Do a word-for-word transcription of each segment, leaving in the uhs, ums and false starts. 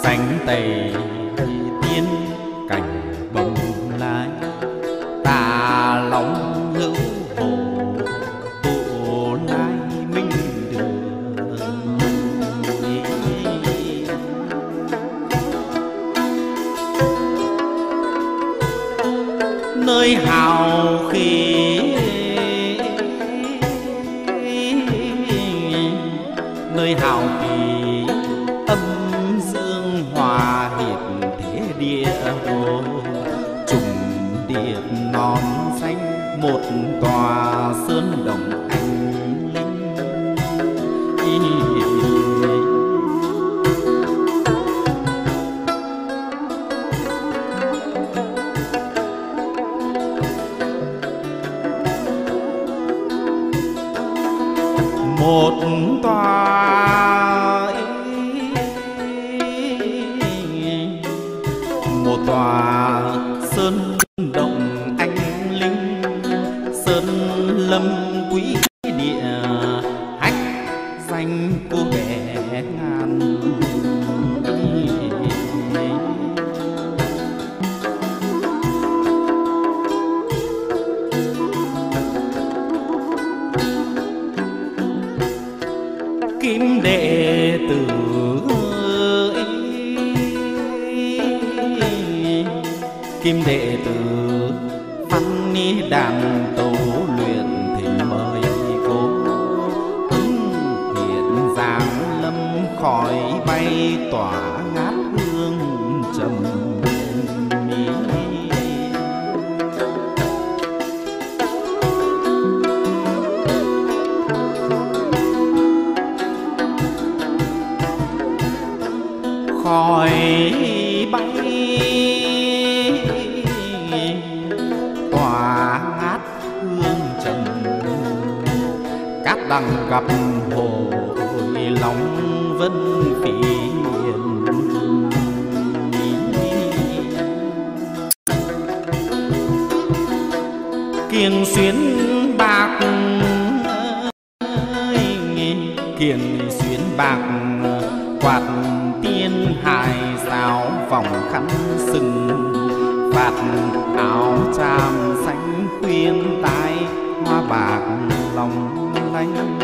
cánh tay tiên cảnh bồng lai, ta lòng hữu hồ tụ lai minh đường. Nơi hào khí, nơi hào khí âm dương hòa hiệt thế địa hồ, trùng điệp non xanh một tòa sơn đồng anh linh. Một tòa một tòa sơn động anh linh, sơn lâm quý địa hách danh cô bé ngàn. Kim đệ tử kim đệ tử văn ni đàn tấu luyện thỉnh mời cô ứng hiện giáng lâm khỏi bay tỏa ngát hương trầm mỹ. Khỏi bay tỏa ngát hương trầm, cát đằng gặp hồ lòng vân phiền. Kiềng xuyến bạc kiềng xuyến bạc quạt tiên hài sao vòng khăn sừng, vạt áo tràm xanh khuyên tai hoa bạc lòng lanh.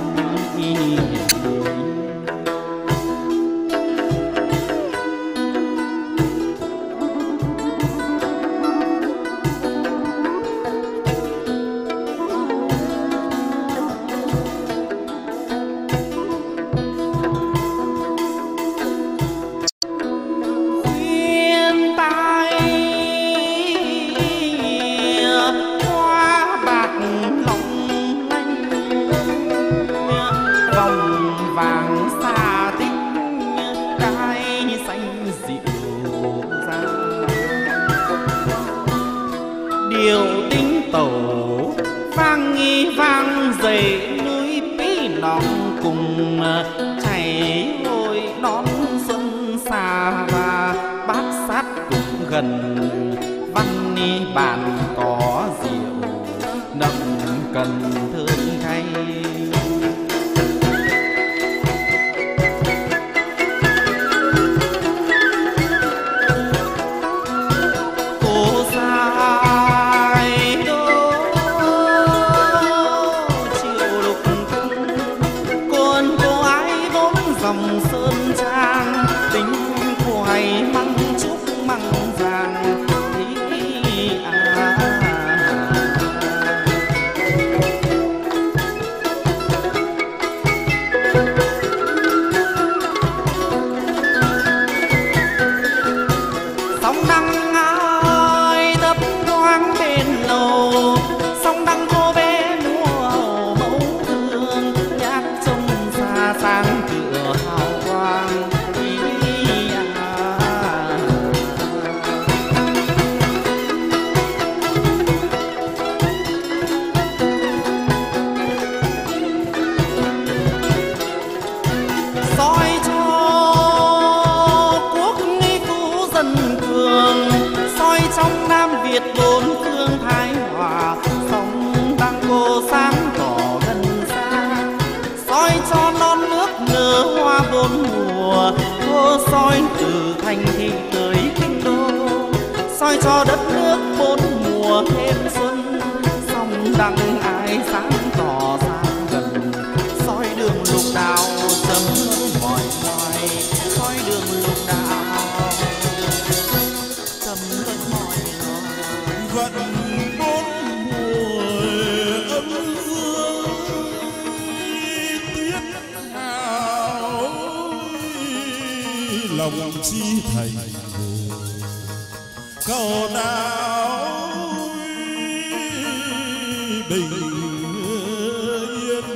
Điều tính tẩu vang nghi vang dậy núi bí nòng cùng chảy hồi nón xuân xa, và bát sát cũng gần văn ni bàn có rượu nồng cần thương thay. Dòng sơn trang tính khoai măng trúc măng vàng ý à. Sóng đăng ai thấp thoáng bên lầu, sóng đăng cô bé múa hầu mẫu thương, nhát trông xa sang soi cho quốc nghi cũ dân cường, soi trong Nam Việt bốn phương thái hòa, sóng đang cô sáng tỏ gần xa, soi cho non nước nở hoa bốn mùa, cô soi soi từ thành thị tới kinh đô, soi cho đất nước bốn mùa thêm xuân. Song đăng ai sáng tỏ sang gần, soi đường lục đạo sớm hơn mọi loài, soi đường lục đạo sớm hơn mọi loài. Vận bốn mùa âm dương tuyết hào, lòng chi thành cầu nào bình yên.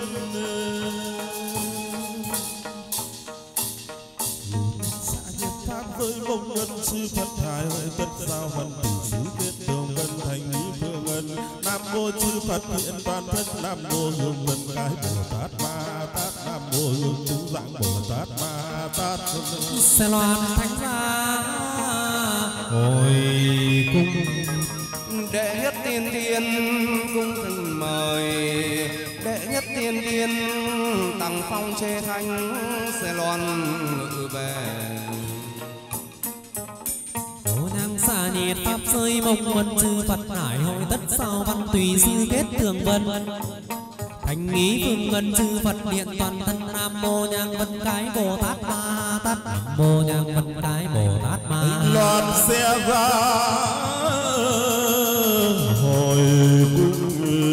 Xã Nhân Pháp với mong ngân sư Phật Hải hội tất sao văn tỷ sứ kết tường vân thành lý phương ân. Nam mô chư Phật hiện toàn thân, Nam mô hương vân cái Bồ Tát Ma Tát, Nam mô hương chúng dạng Bồ Tát Ma Tát. Xe loan thánh gia hồi cung, Đệ nhất tiên điên cung thỉnh mời, đệ nhất tiên điên tặng phong chê thanh, xe loan ngự về. Ô nhang xa nhiệt pháp rơi mông quân chư Phật hải hội tất sao văn tùy sư kết tường vân. Thành ý phương ngân chư Phật điện toàn thân, Nam mô nhang vân cái Bồ Tát Ma Tát, Nam mô nhang vân cái Bồ Tát Ma. Loan xe ra hồi cung,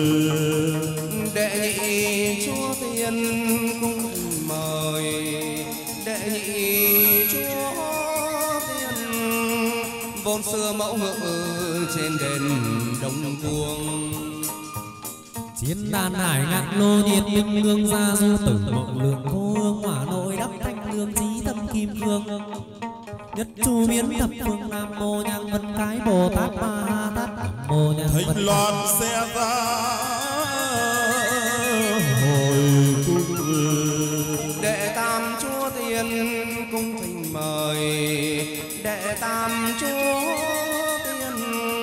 Đệ nhị chúa tiên cung mời, đệ nhị chúa tiên vốn xưa mẫu ngự trên đền Đông Cuông. Chiến đàn hải ngạn lô nhiệt minh ngương gia du tử mộng lượng cô hương hỏa nội đắp thanh lương trí tâm kim cương. Nhất chu biến thập phương, Nam mô nhang vân cái Bồ Tát Ma Tát, Nam mô nhang vân Thánh loan xe ra hồi cung. Đệ tam chúa tiên cung thỉnh mời, đệ tam chúa tiên.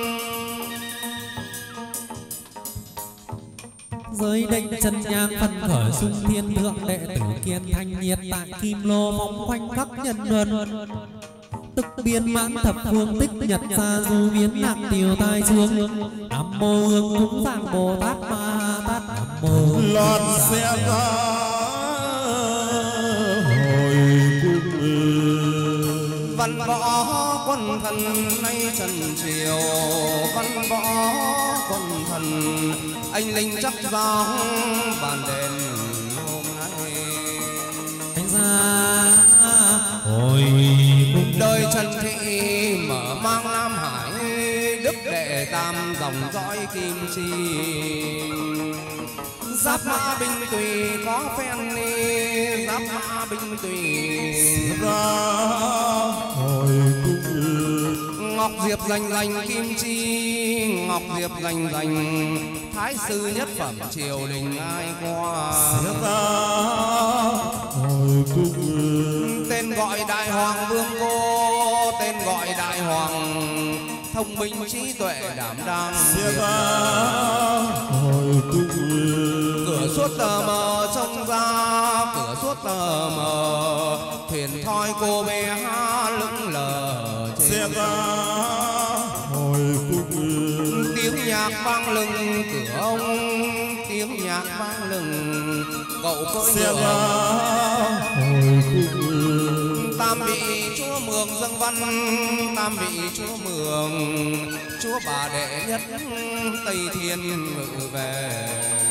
giới định chân nhang phân khởi sung thiên thượng, đệ tử kiên thanh nhiệt tại kim lô phóng khoanh khắc nhân luân. Tức biên mãn thập phương tích nhật ra du biến lạc tiêu tai chương. Nam mô hương cúng giang Bồ Tát Ma Tát, Nam mô Loan xe ra hồi cung. Văn võ quân thần nay trần triều, văn võ quân thần anh linh chắc gió bàn đền hôm nay. Thánh gia hồi cung, Đời Trần Thị mở mang Nam Hải, đức đệ tam dòng dõi kim chi. Giáp mã binh tùy có phen ni, giáp mã binh tùy ra hồi cung. Ngọc diệp rành rành kim chi, ngọc diệp rành rành thái sư nhất phẩm triều đình ai qua. ra hồi cung. Tên gọi đại hoàng vương cô, tên gọi đại hoàng thông minh trí tuệ đảm đang. ra hồi cung. Cửa suốt tờ mờ trông ra, cửa suốt tờ mờ thuyền thoi cô bé lững lờ xe ra hồi cung. Tiếng nhạc vang lừng cửa ông, tiếng nhạc vang lừng cậu cưỡi xe ra ngựa. hồi cung. Tam vị chúa mường dâng văn, tam vị chúa mường chúa bà đệ nhất Tây Thiên ngự về.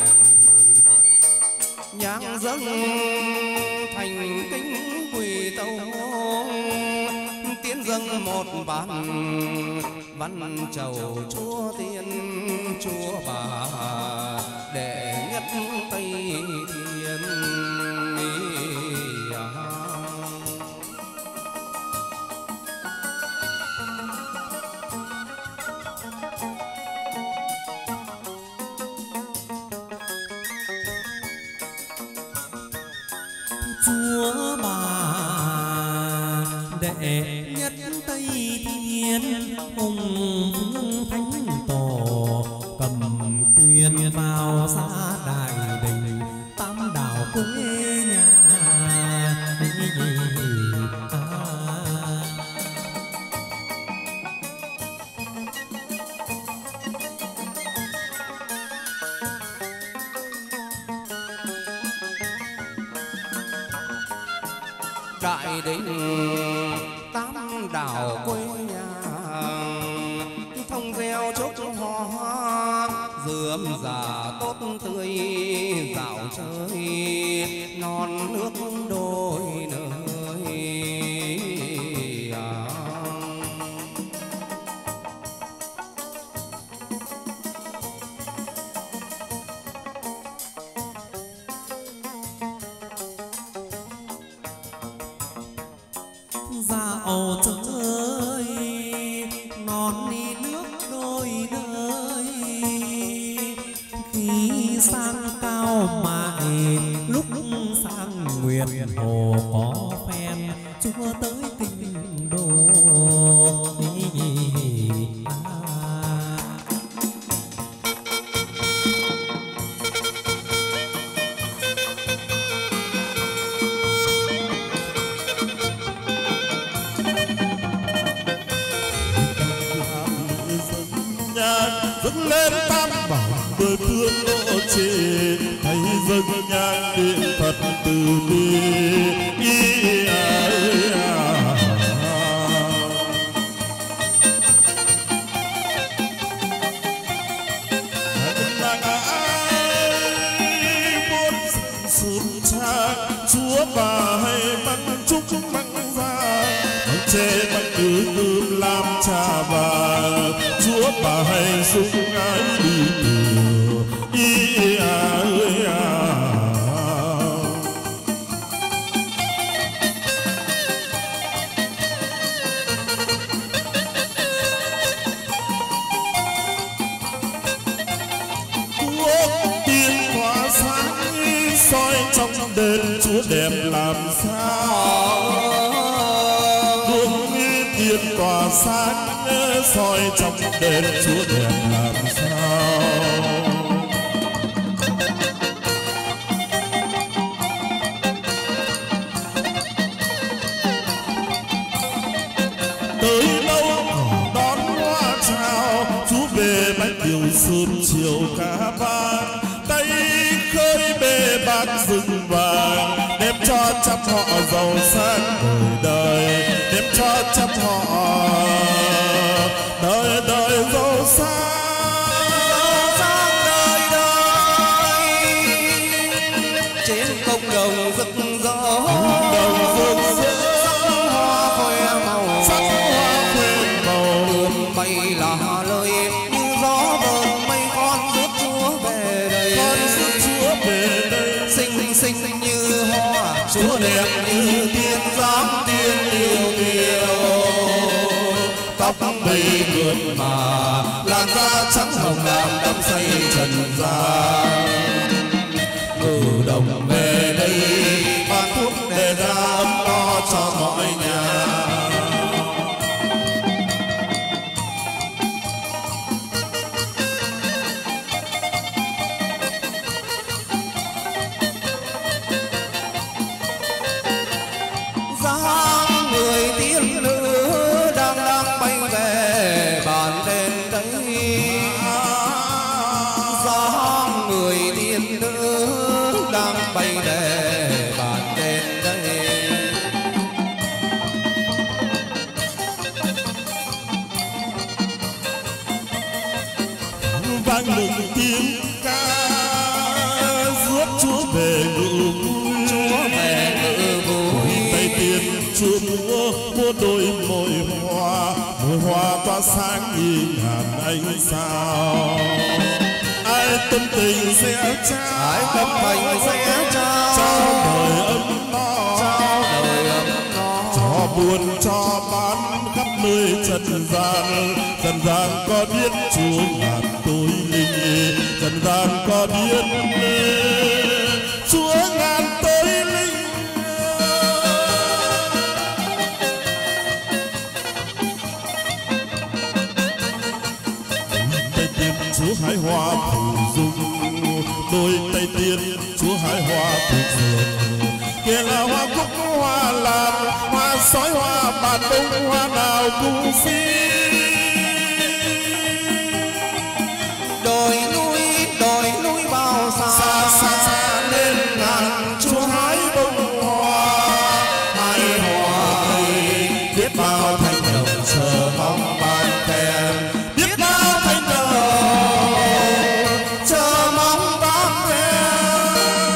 Nhang dâng thành kính quỳ tâu, tiến dâng một bàn văn chầu chúa tiên chúa bà đệ nhất Tây Thiên. chúa bà đệ nhất Tây Thiên, hùng vương thánh tổ cầm quyền vào xã đại đình, tam đảo quê nhà. À, lại đến tám đảo quê nhà, thông gieo chốt hoa dườm già tốt tươi dạo chơi non nước đôi nơi à. Dạo chơi non đi nước đôi nơi, khi sang cao mại lúc sang nguyệt hồ có phen chúa tới kinh đô dâng lên tam bảo mười phương lộ trên, thấy dâng nhang điện Phật từ bi ý à ơi à. Nàng ai muốn xuân trang chúa bà hay măng trúc măng vàng, măng tre măng cứ cơm làm trà vàng, chúa bà hay sung ái đi nhiều ý à ơi à. Quốc tiên tỏa sáng soi trong đền chúa đẹp làm sao, tiên tỏa sáng soi trong đền chúa đẹp làm sao. Tới lâu đón hoa chào chúa về bánh điều sớm chiều cả ban, tay khơi bê bát rừng vàng đem cho trăm họ giàu sang đời đời, đem cho trăm họ đời đời giàu sang đời đời. Trên công đồng rực rỡ đồng rực rỡ sắc hoa khoe màu, sắc hoa khoe màu, đường bay là lời như gió vờn mây, con rước chúa về đây, con rước chúa về đây, xinh xinh như hoa chúa đẹp như tiên giáng tiên yêu kiều, tóc mây mượt mà làn da trắng hồng làm đắm say trần gian. Ngự đồng về đây ban thuốc để ra ấm no cho mọi nhà. Dáng người tiên nữ đang đang bay về bàn đền đây, dáng người tiên nữ đang bay về bàn đền đây. vang lừng tiếng ca rước chúa về ngự vui, Chúa về ngự vui, tay tiền chúa múa múa đôi môi hoa, môi hoa tỏa sáng như ngàn ánh sao. Ai tâm tình sẽ trao, ai tâm tình sẽ trao, trao đời ấm no, trao đời ấm no, cho buồn cho bán khắp nơi trần gian. Trần gian có biết chúa ngàn tối linh, trần gian có biết chúa ngàn tối linh. Tay tiên chúa hái hoa phủ dung, đôi tay tiên chúa hái hoa phủ dường, kia là hoa cúc hoa làm hoa sói hoa bản đông, hoa nào cũng xin. đồi núi đồi núi bao xa Xa xa xa lên ngàn chúa hái bông hoa, hái hoa biết bao thanh đồng chờ mong ban khen, biết bao thanh đồng chờ mong ban khen.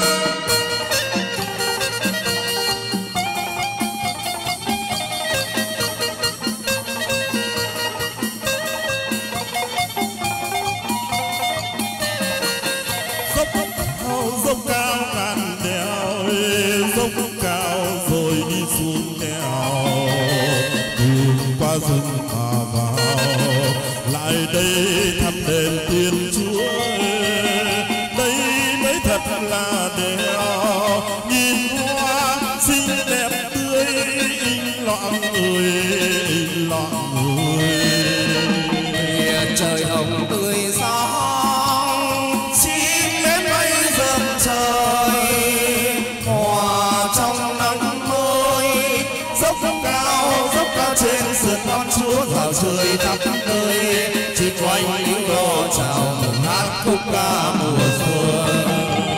Dốc cao dốc cao ngàn đèo, dốc cao rồi đi xuống đèo, đường qua rừng mà vào lại đây thăm đền Thiên Chúa. Đây mới thật là đèo nhìn hoa xinh đẹp tươi, in loạn người in loạn người. Trời hồng tươi sáng xin đến bay dầm trời, hòa trong nắng mới. Dốc cao dốc cao trên sườn non Chúa vào trời khắp nơi, chỉ quanh những lo chào mừng hát khúc ca mùa xuân.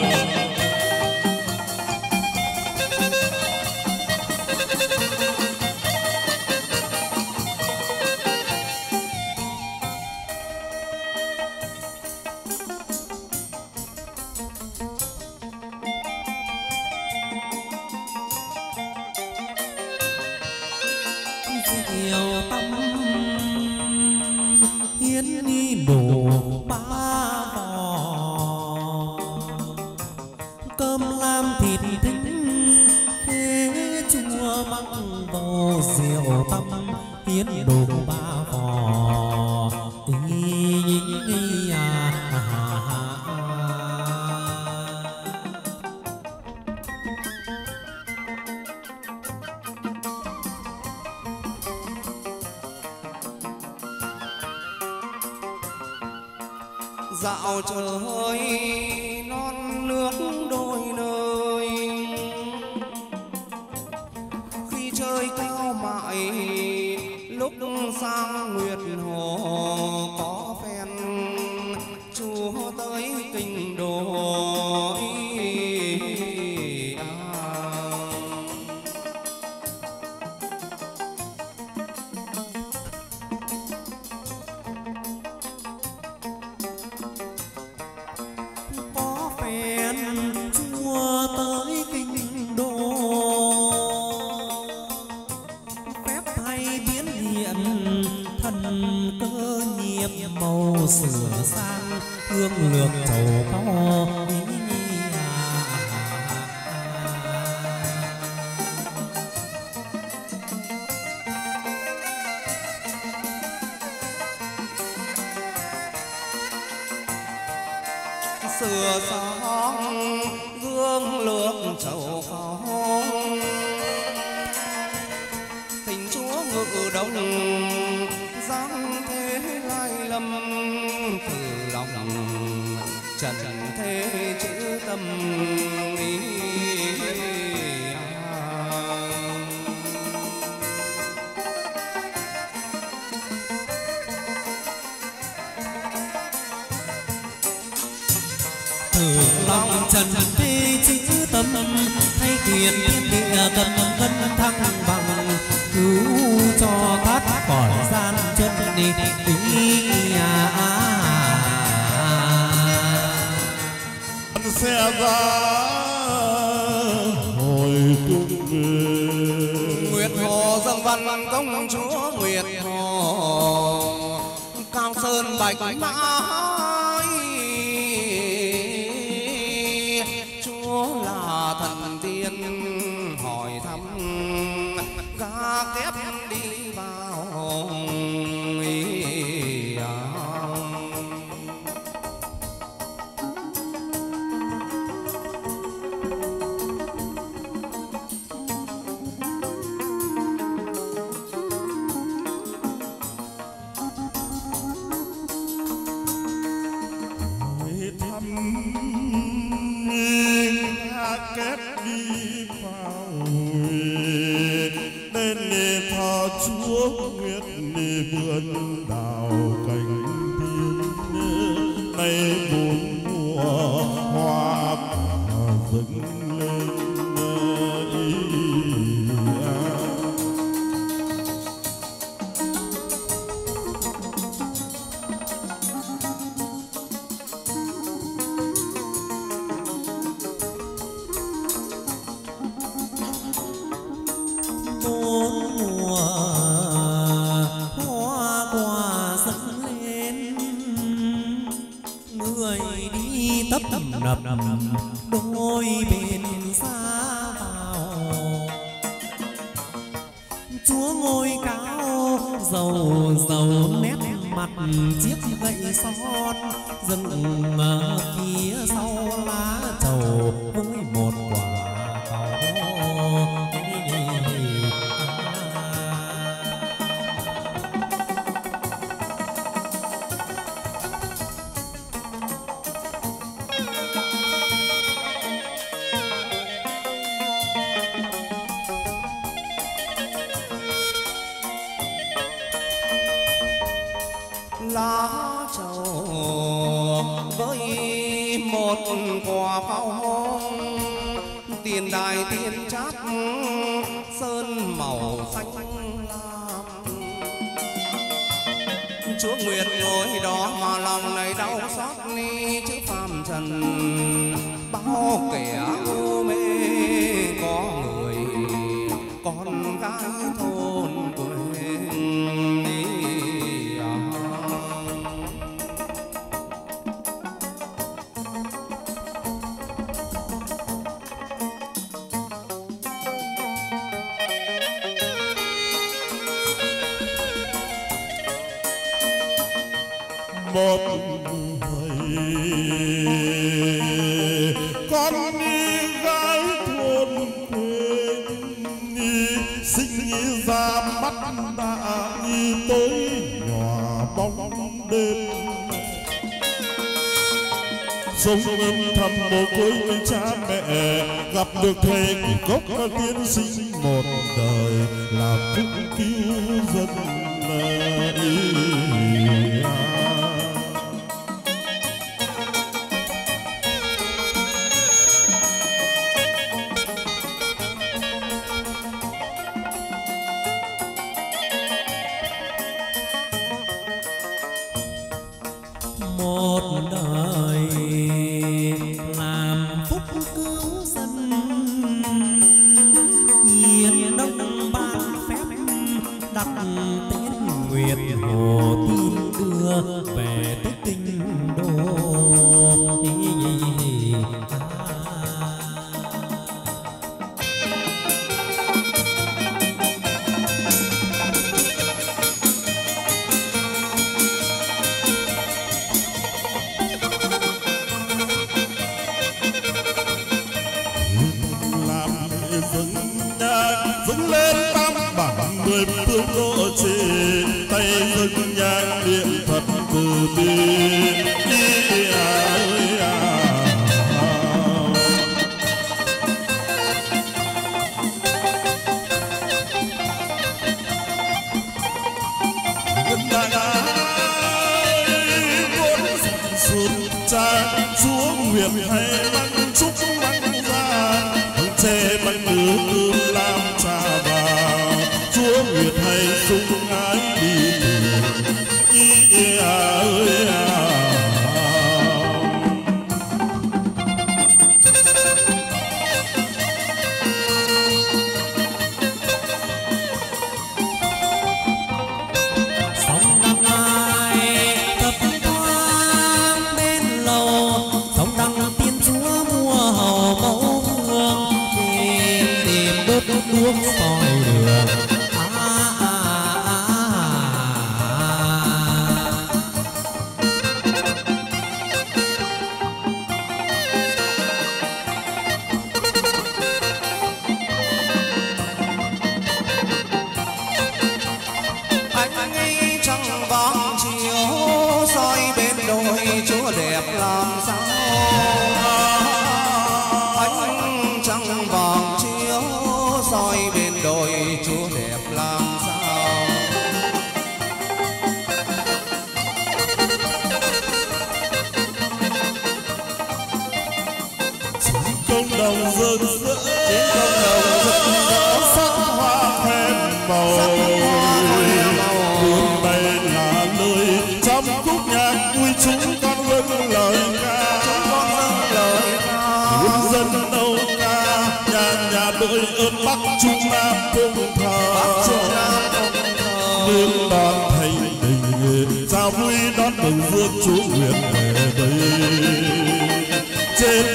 Diệu tâm hiến đi đổ ba vò, cơm lam thịt thính khế chua măng bò. Diệu tâm hiến đổ ba vò, ý ý à, à, à, à. Dạo trời non nước đôi nơi, khi trời cao mãi lúc sang nguyệt hồ. Có phen Chúa tới kinh đô Chúa tới kinh đô, phép thay biến hiện thần cơ nghiệp màu sửa sang hương lược trầu cao. sửa sang gương lược trầu cao, thỉnh Chúa ngự đông giáng thế lai lâm. Từ lòng trần thế chữ tâm ý. Từ lòng trần thế chữ tâm, thay quyền thiên địa cần cân thăng bằng, cứu cho thoát khỏi gian chân đi ý à, à, à. Xe ra hồi cung về, Nguyệt Hồ dâng văn công chúa Nguyệt Hồ, cao sơn bạch mã thần tiên hỏi thăm gà kép đi vào ý à. hỏi thăm kép đi vào nên nề thờ Chúa Nguyệt nề vườn đào cành tiên, nay bốn mùa hoa dâng lên ý à. nập đôi bên xa vào. Chúa ngôi cao dầu dầu nét mặt chiếc gậy son, dừng ở phía sau lá trầu với một quả cầu. Lá trầu với một quả pháo hông, tiền đài tiền chát sơn màu xanh lam. Chúa Nguyệt ngồi đó mà lòng này đau xót ni chữ phàm trần. Bao kẻ u mê có người con gái thôn quê đi. Một người con đi gái thôn quê đi, sinh ra mắt đã như tối nhỏ bóng đêm. Sống âm thầm mồ côi với cha mẹ, gặp được thầy cốc tiên sinh một đời làm phúc cứu dân ý. Một đời làm phúc cứu dân, yên đông ban phép đặt tên Nguyệt Hồ tin đưa về tới kinh đô. Dâng lên tam bản mười phương độ trì, tay dâng nhang niệm Phật từ bi. Chúa Nguyệt hay mang chúc mang ra, che mang nước làm trà vào. Chúa Nguyệt hay sung ái đi tìm ý ơi à. Sông đăng ai tập quang bên lầu, sông đăng tiên chúa mua hầu mẫu hương, tìm tìm đốt đuốc soi đường. Chúa đẹp làm sao, ánh trăng vàng chiếu soi bên đồi. Chúa đẹp làm sao, công đồng rực rỡ, công đồng rực rỡ sắc hoa phép màu. Buồn bay là lời trong khúc nhạc vui chúng con vâng lời ca. Quân dân đâu ca nhà nhà đội ơn Bắc Trung Nam cùng thờ. Nước đón thành đình giao vui đón mừng vương Chúa Nguyệt về đây. Trên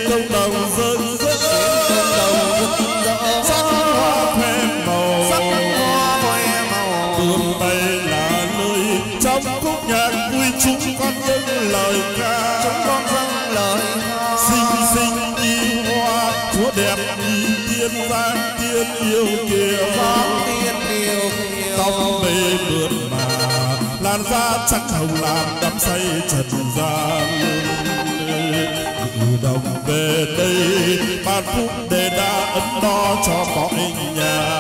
tay là lời trong khúc nhạc vui chúng con dâng lời ca. Chúng con dâng lời ca. Xinh xinh như hoa chúa đẹp như tiên giang tiên yêu kiều. Giang tiên yêu kiều. Tóc mây mượt mà làn da trắng hồng làm đắm say trần gian. Từ đồng về đây ban phúc để đã ấm no cho mọi nhà.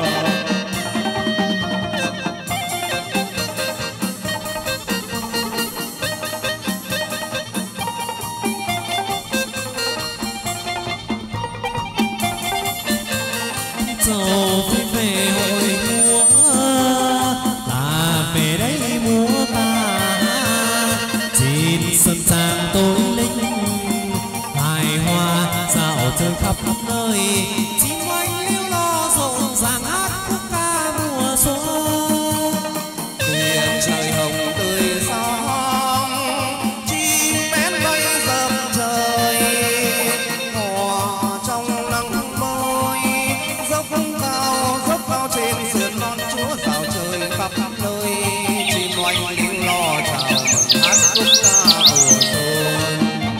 Dẫu phải về hội múa là về đây múa ca, trên sân trang tối linh hài hòa dạo chơi khắp nơi. Chim oanh liễu lo rộn ràng hát khúc ca mùa xuân. Biển trời hồng tươi sáng, chim én bay dập trời, hòa trong nắng mới. Dốc cao dốc cao trên sườn non chúa dạo trời khắp nơi. Chim oanh liễu lo chào mừng hát khúc ca mùa xuân.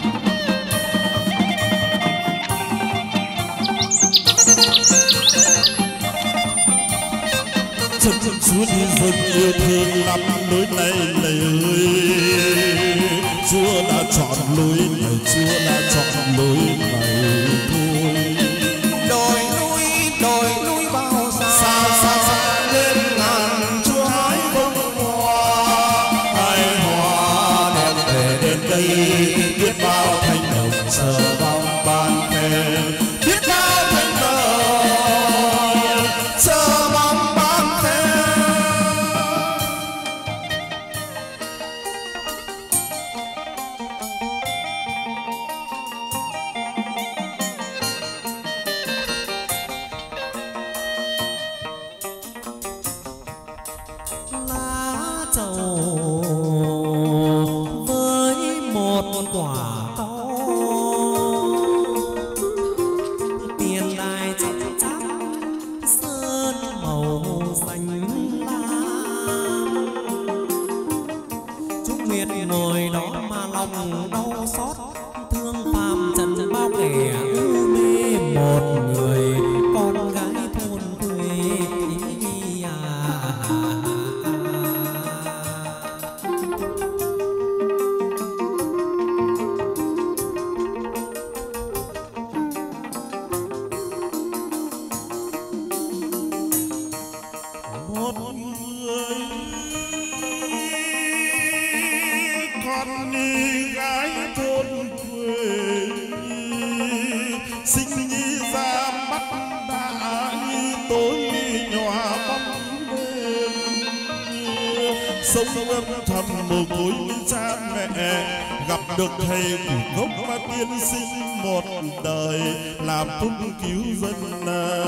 Chân chân Chúa đi dân yêu thương lắm lối này này ơi. Chúa đã chọn lối này, Chúa đã chọn lối này thôi. Đồi núi đồi núi bao xa xa xa, xa lên ngàn chúa hái bông hoa. Hai hoa đẹp về đến đây, biết bao thanh đồng chờ vong ban khen. Biết bao thanh đồng chờ mong ban khen. Lá trầu với một quả cau, tiền đài chắc chắc sơn màu xanh lam. Chúng Nguyệt ngồi đó mà lòng đau xót, thương phàm trần bao kẻ ưu mê một người con gái thôn quê. Một người con đi gái thôn quê, xinh như da mắt đã như tối nhòa bóng đêm. Sống âm thầm mồ côi cha mẹ, gặp được thầy của gốc và tiên sinh một đời làm phúc cứu dân.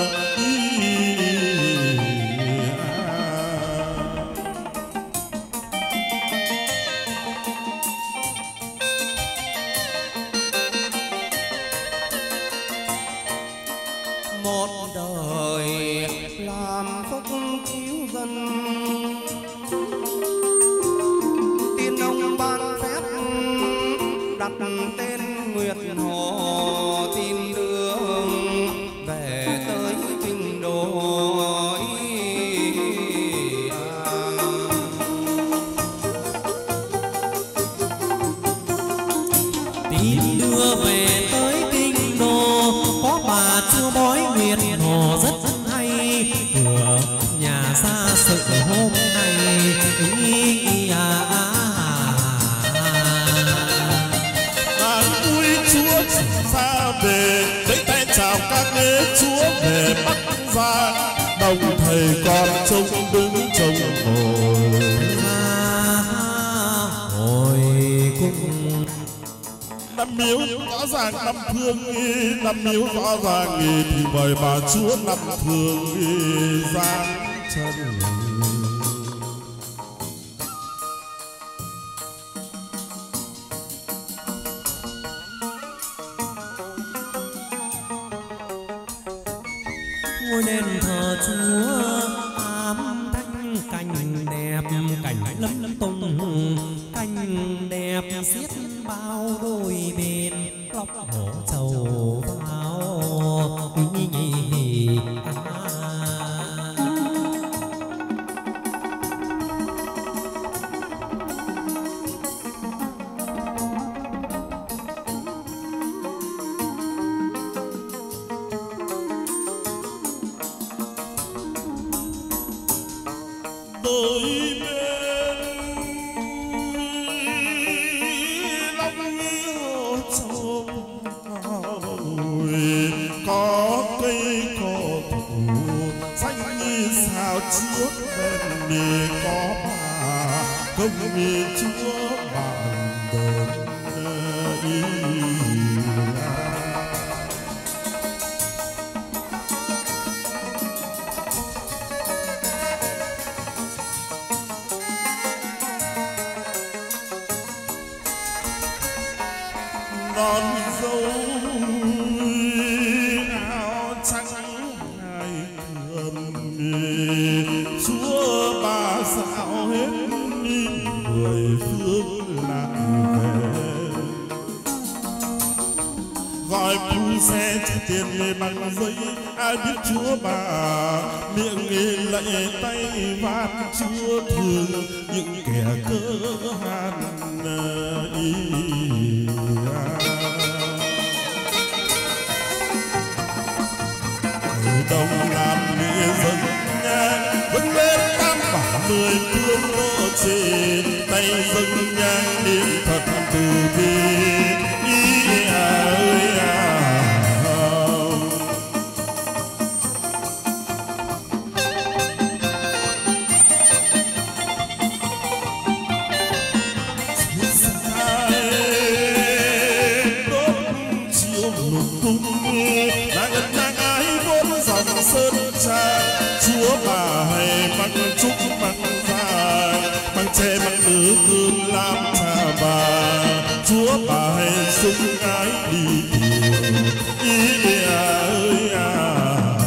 Một đời làm phúc cứu dân, tiên ông ban phép đặt tên Nguyệt Hồ. Tin đường về tới kinh đô. Tin đưa về tới kinh đô, có bà chưa bói Nguyệt Hồ rất hay. Cửa nhà xa sự hôm nay ý à, à, An vui Chúa xa về, lấy tay chào các nghế Chúa về Bắc Giang. Đồng thầy con trông đứng trông ngồi, hồi cung. năm miếu rõ ràng năm thương nghi, năm miếu rõ ràng nghi thì mời bà Chúa năm thương nghi giang chân. Ngôi đền thờ Chúa ám thanh cành đẹp cảnh lâm tùng, cảnh đẹp xiết bao đôi bên, lóc hổ trầu vào nhì nhì nhì đôi bên long châu có cây có thủ xanh như sao trước bên đi có bà công như chúa bàn đồn ý. Đón dâu áo trắng ngày thường chúa bà dạo hết mười phương lại về gọi phu xe trả tiền về bằng giấy. Ai biết chúa bà miệng nghề lạy tay vát chúa thương những kẻ cơ hàn ý. Đông làm nghĩa dân nhang vững lên tam bảo mười phương lộ trì tay dân nhang niệm thật từ bi ý à ơi à. Sơn cha chúa bà hay bằng trúc bằng dài bằng tre bằng nữ cương làm cha bà chúa bà hay xung ái đi ý à ơi à.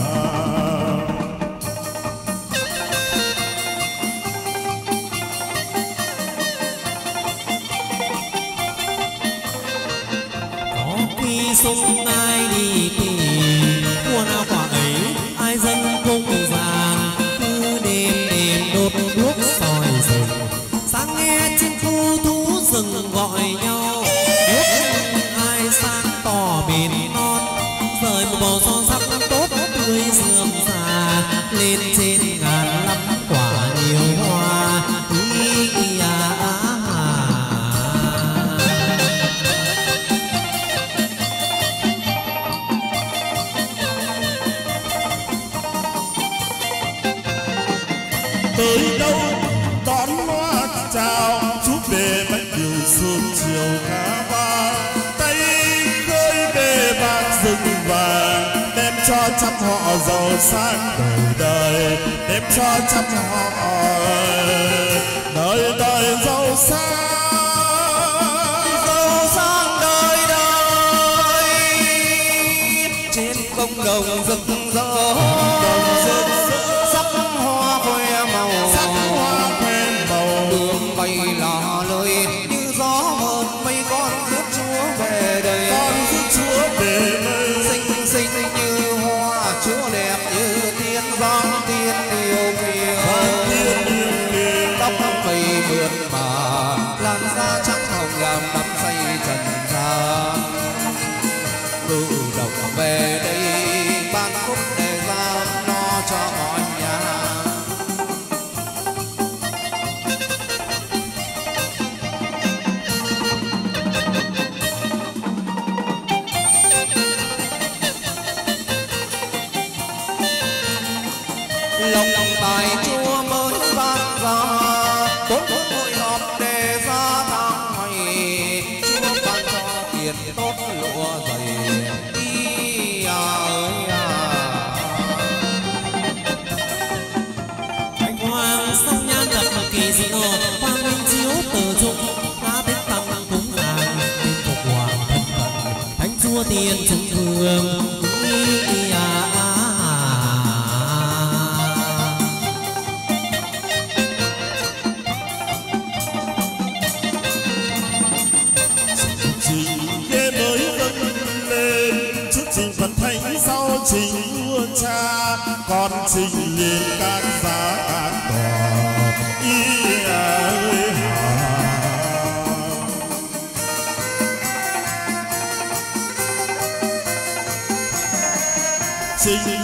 có khi xung ai đi tìm mua nào quả ấy ai dân cung vàng cứ đêm đêm đốt đuốc soi rừng sáng nghe chim cu thú rừng gọi nhau ước ai sáng tỏ bền non rời một bầu son sắc tốt tươi sương già lên trên ngàn lắm quả nhiều hoa ý à, à, à. Tới đâu đón hoa chào chúc về bách điều sương chiều cá ba tay khơi bề bạc rừng vàng đem cho trăm họ giàu sang đời đời đem cho trăm họ đời đời giàu sang giàu sang đời đời trên công đồng rực rỡ đồng rực rỡ bay lò lơi như gió một mây con rước chúa về đây con rước chúa về đây xinh xinh như hoa chúa đẹp như tiên giang tiên yêu kiều tóc mây mượt mà làn da trắng hồng làm đắm say trần gian tự động về đây ban phúc để ra lo cho mọi nhà. Lòng lòng tài chúa mới ban ra bốn bốn hội họp để ra tháng ngày chúa ban cho tiền tốt lụa dày đi à ơi à. Anh hoàng sông nhan tập kỳ diệu quang minh chiếu từ dụng đã thích tăng cúng dường nên phục hoàng thân phận thánh chúa tiền chứng vương ý à, à, à.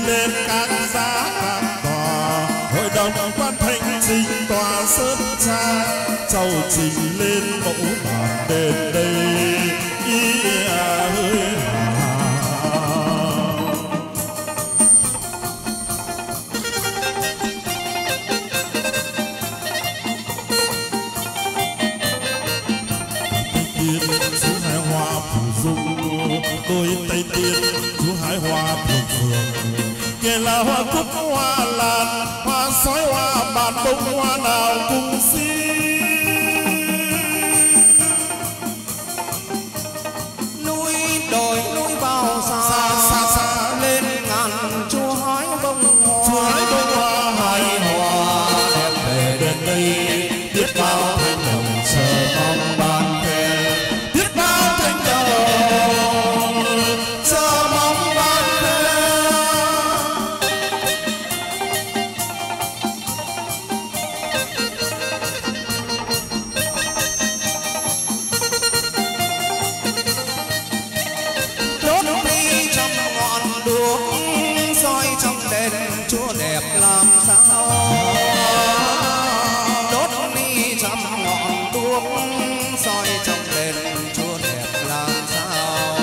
trình lên các giá các tòa, hội đồng quan thanh trình tòa sơn tra, châu trình lên mẫu bản đền đây ý à ơi đôi tay tiên chú hái hoa phượng phượng kể là hoa cúc hoa lan hoa sói hoa bàn bông hoa nào cùng xin núi đồi núi bao xa xa xa xa lên ngàn chú hái bông hoa chú hái bông hoa hài hòa đẹp về đến đây biết bao thanh đồng chờ mong ban khen biết bao thanh đồng chờ mong ban khen. Đốt đi trăm ngọn đuốc soi trong đèn chúa đẹp làm sao, đốt đi trăm ngọn đuốc soi trong đèn chúa đẹp làm sao.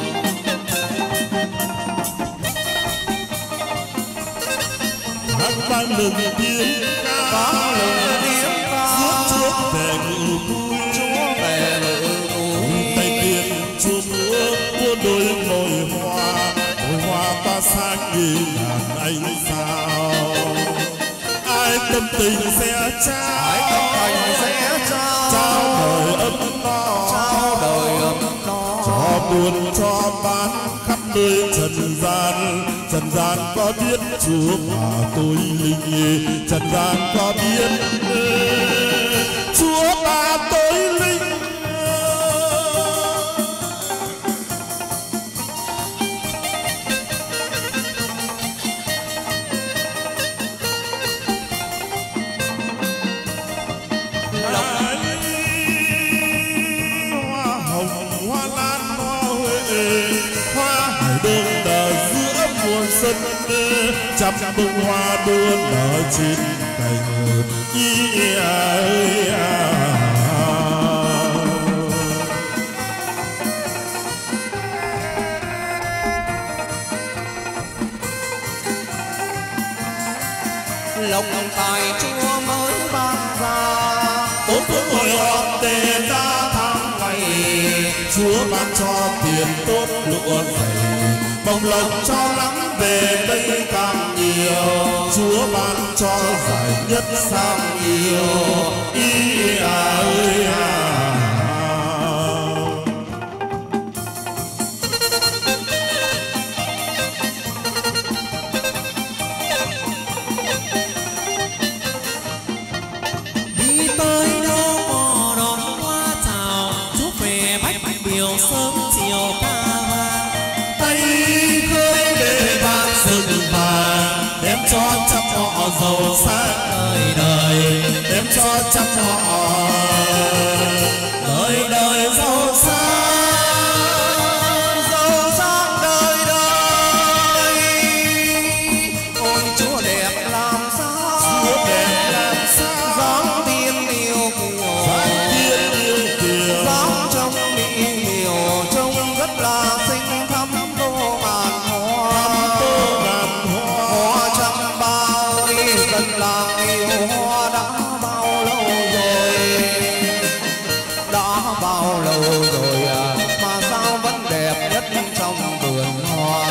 hát vang lừng tiếng ca Có lừng tiếng ca rước chúa về ngự vui chúa về ngự vui tay tiên chúa múa múa đôi mồi hoa mồi hoa ta sáng như ngàn ánh sao ai tâm tình sẽ trao ai tâm thành sẽ trao trao đời ấm no trao đời ấm no cho buồn cho bán khắp nơi trần gian trần gian có biết chúa mà tôi linh trần gian có biết chúa mà tôi linh hoa hồng hoa lan hoa huệ hoa hải đường nở giữa mùa xuân trăm bông hoa đua nở trên cành ý ơi à. lộc tài chúa mới ban ra bốn phương hội họp tề ra tháng ngày chúa ban cho tiền tốt lụa dày bồng lộc cho lắm về đây càng nhiều chúa ban cho giải nhất sang nhiều ý à ơi à. đi tới đâu mò đón hoa chào chúc về bách biểu sớm chiều ca vang tay khơi để bạc rừng vàng đem cho trăm họ giàu sang đời đời đem cho trăm họ đời đời giàu sang giàu sang đời đời. Ôi chúa đẹp làm sao chúa đẹp làm sao dáng tiên yêu kiều dáng tiên yêu kiều dáng trông mỹ miều trông rất là xinh thắm tô ngàn hoa tô ngàn hoa hoa trăm ba ơi dân làng yêu hoa đã bao lâu rồi đã bao lâu rồi à mà sao vẫn đẹp nhất trong vườn hoa.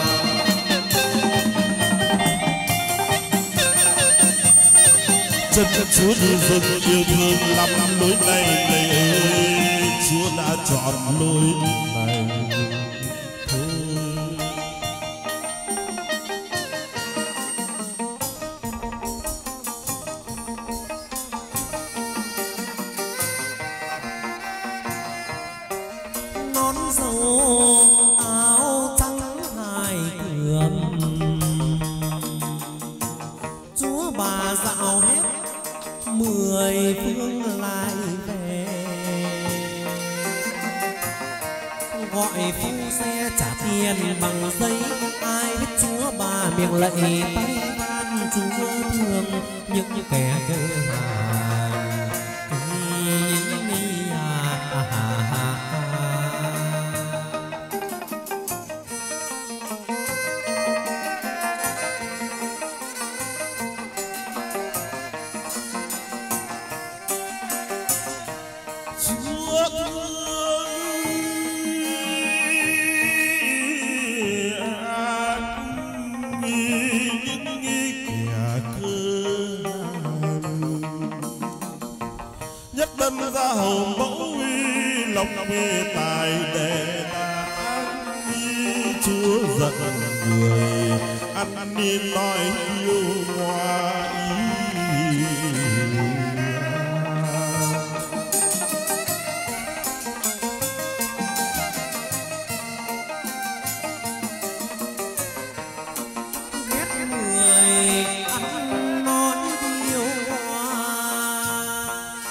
chân chúa đi rừng yêu thương lắm lối này này ơi chúa đã chọn lối này thôi. nón dâu áo trắng hai cườm chúa bà dạo hết mười phương lại về gọi phu xe trả tiền bằng giấy. Ai biết chúa bà miệng lạy tay van chúa thương những kẻ cơ hàn. về tài để Chúa giận người ăn nên nói yêu hoa ý. Ghét người ăn nói yêu hoa,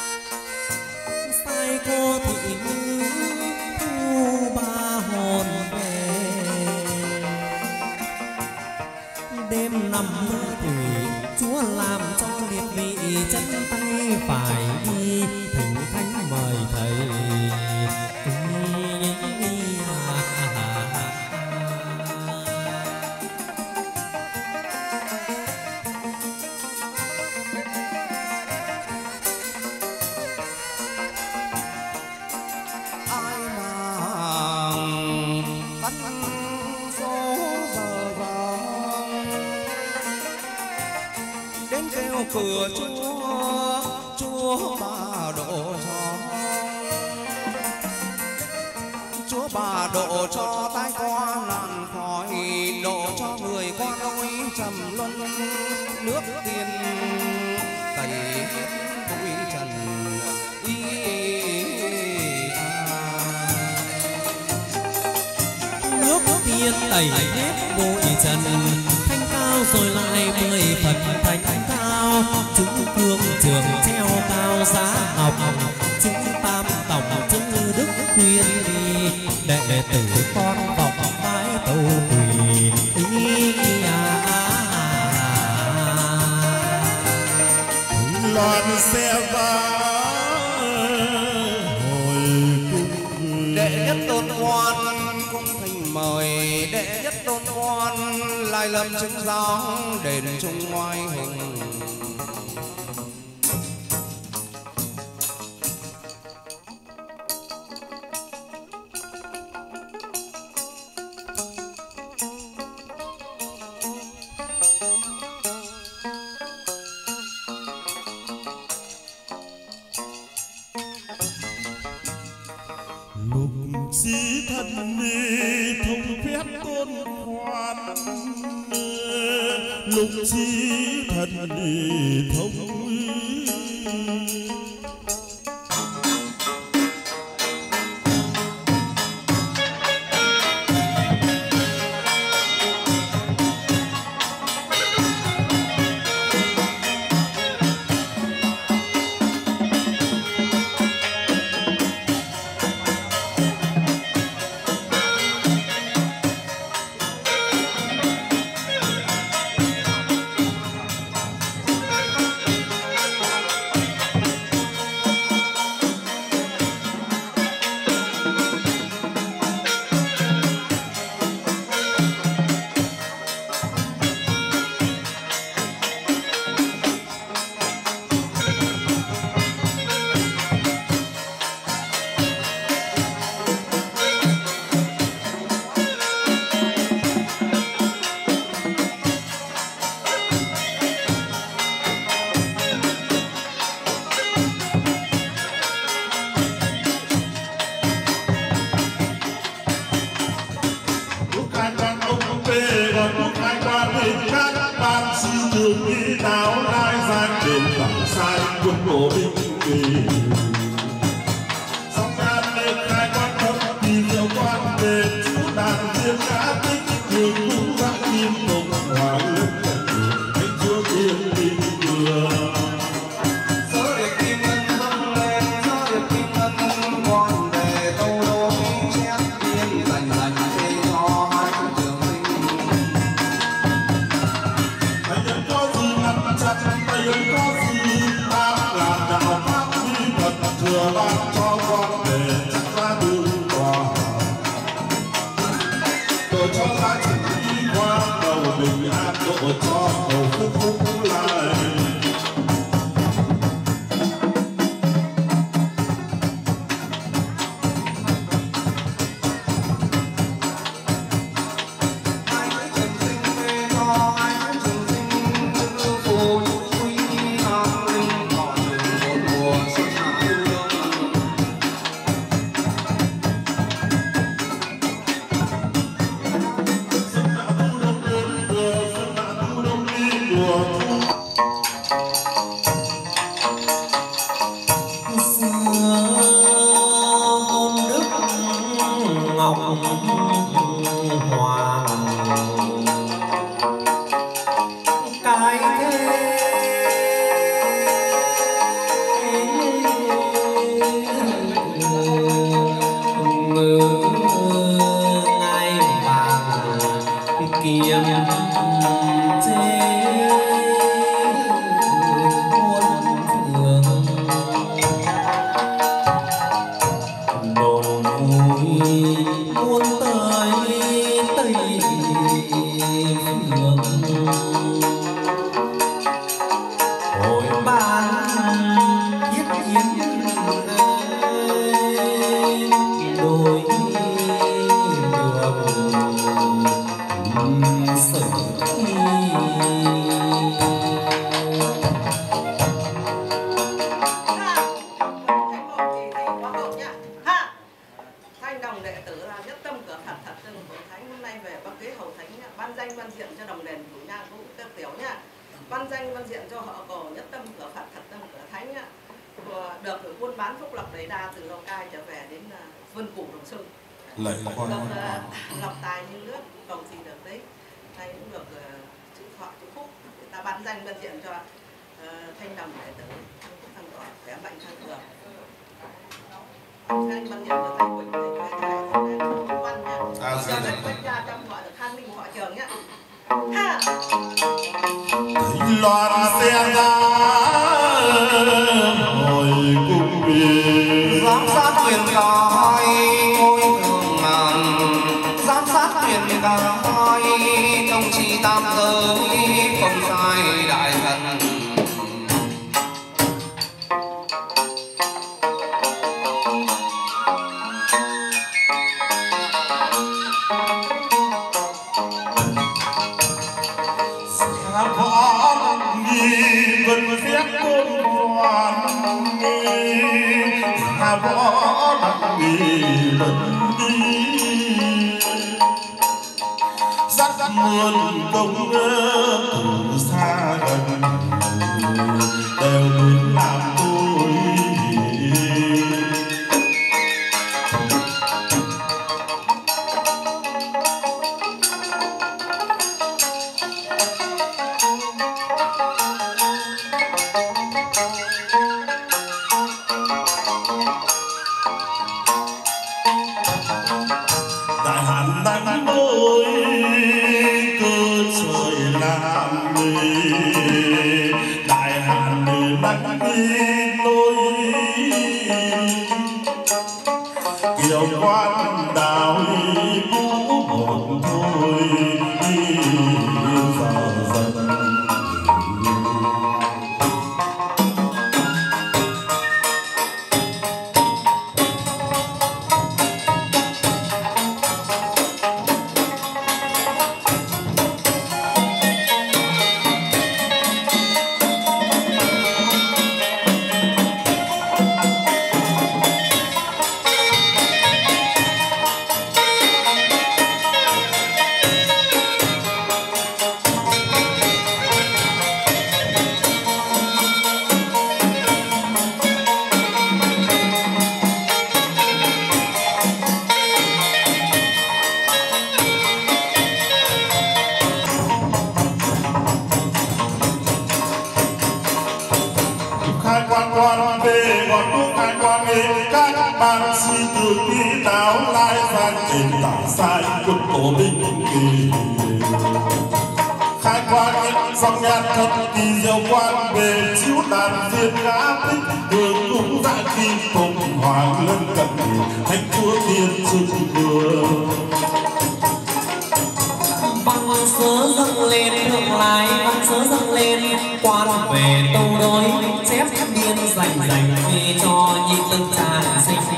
sai cô thị nữ thu ba hồn về. Đêm nằm mơ thủy Chúa làm cho liệt vị chân tay phải đi thỉnh thánh mời thầy. Cửa Chúa, Chúa bà độ cho, Chúa bà độ cho tai qua nạn khỏi, độ cho người qua lối trầm luân, nước tiên tẩy hết bụi trần y à. Nước tiên tẩy hết bụi trần, thanh cao rồi lại mười phần thanh cao. Chứng cương trường treo cao giá học, chứng tam tổng chứng đức khuyên đi, đệ tử con vọng bái tâu quỳ. Loạn xe va hồi cung, đệ nhất tôn quan cung thỉnh mời, đệ nhất tôn quan lai lâm chứng giáo đền trung ngoại hình. lục sĩ thân đi thông phép tôn khoan, lục sĩ thân đi thông vừa ban cho con để ra đường tòa tôi cho ta chỉ đi qua đầu bình an độ cho cầu phúc phúc lại dòng nhạc thật kỳ diệu quan về chiếu đàn diên cá tích hưởng cũng dạ kim cùng hoàng lân cận thánh chúa thiên sư vương. Văn sớ dâng lên thượng lái, văn sớ dâng lên quan về tâu đối, chép biên dành dành về cho nhị tân tràng sinh sinh.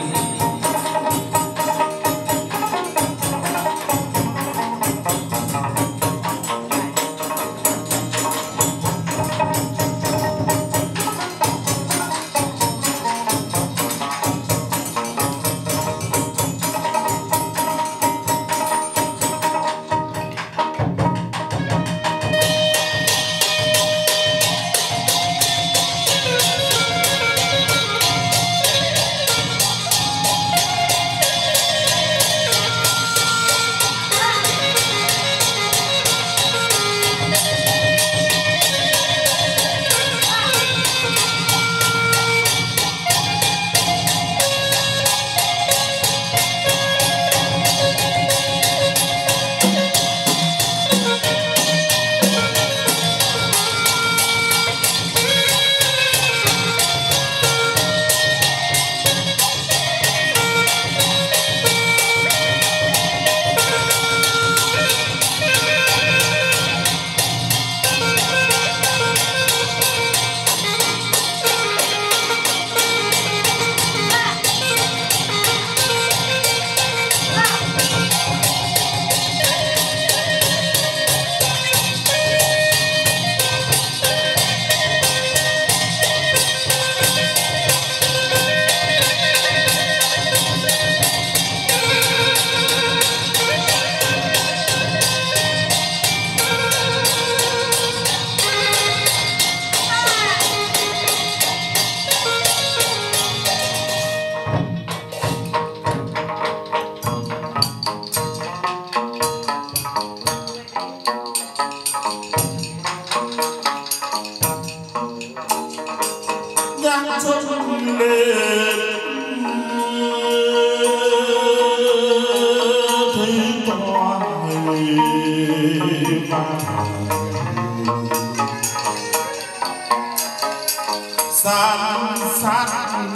san sát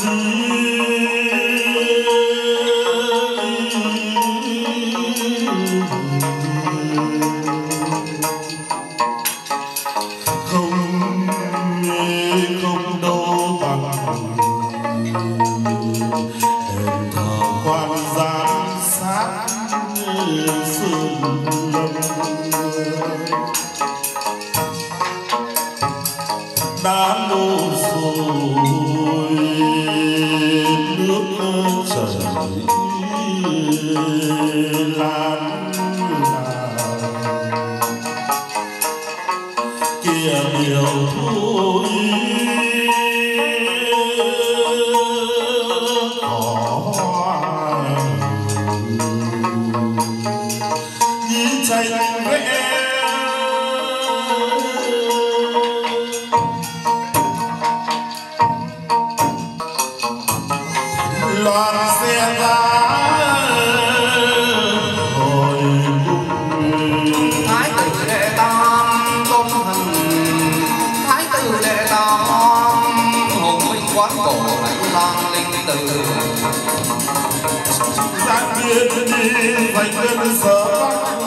đi không không đâu bằng đền thờ quan giám sát sơn lâm đã lâu rồi nước chảy lan kia điều thôi cỏ hoa như tranh vẽ loạt xe giá hồi cung thái tử đệ tam công thần thái tử đệ tam hùng minh quán cổ lãnh lang linh tử giang biên đi dành dân sở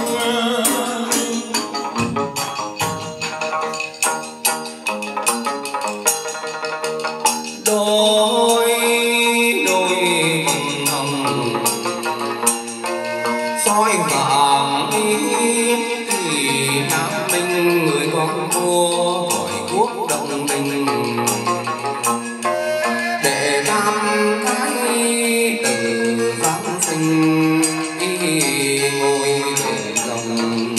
đôi đôi hồng soi vàng thì nam minh người con vua hỏi quốc động đình để tam thái tử giáng sinh ngôi để dòng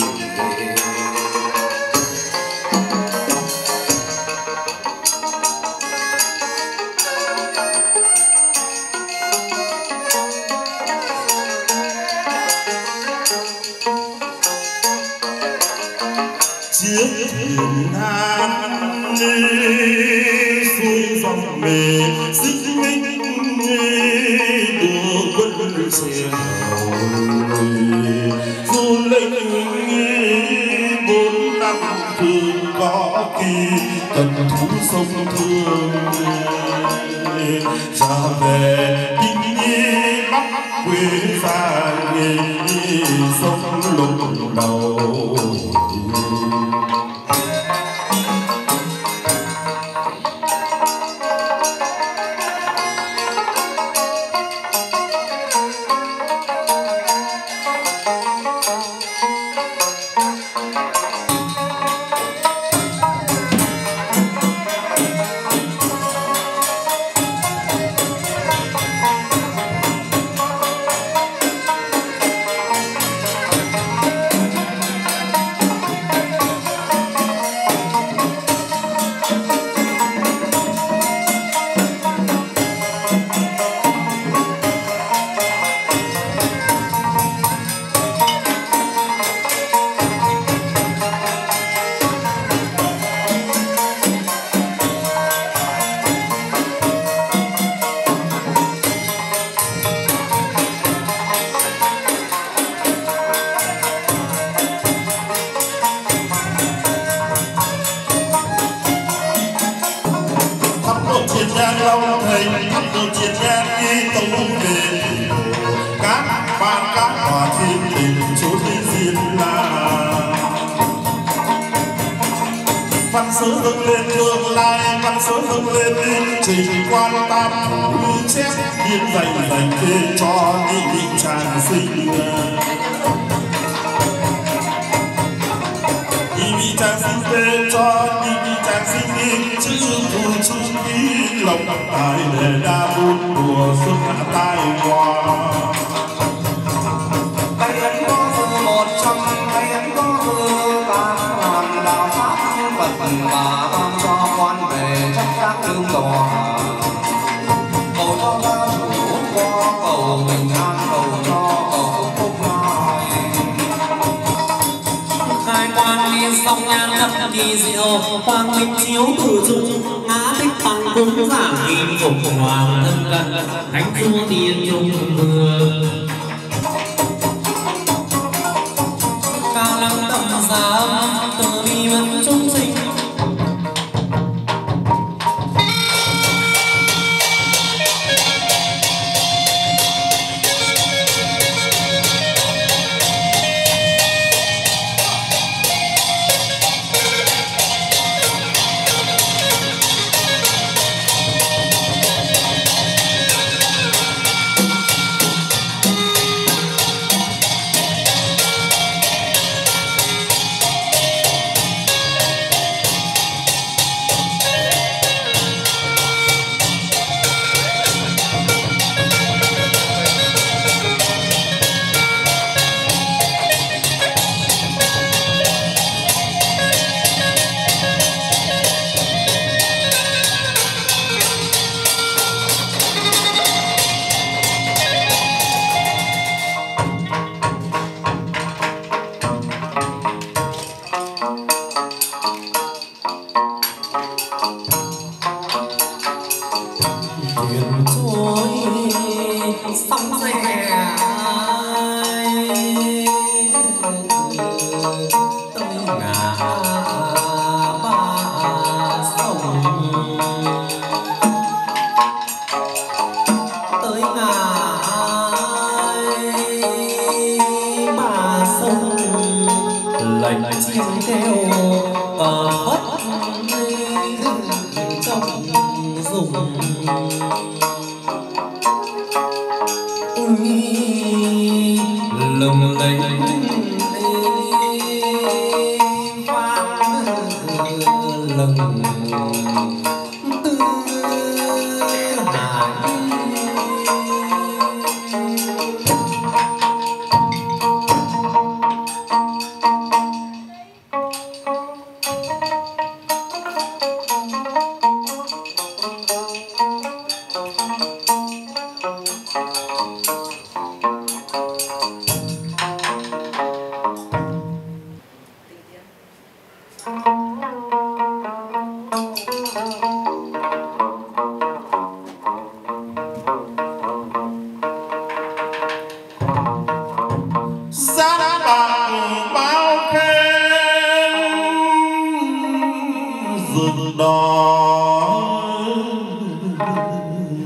chiếc thuyền nan xuôi dòng về xích minh đưa quân xẻo du lịch bốn năm thường có kỳ cần thú sông thương ra về kinh nhi bắc quê xa nghề sông lục đầu.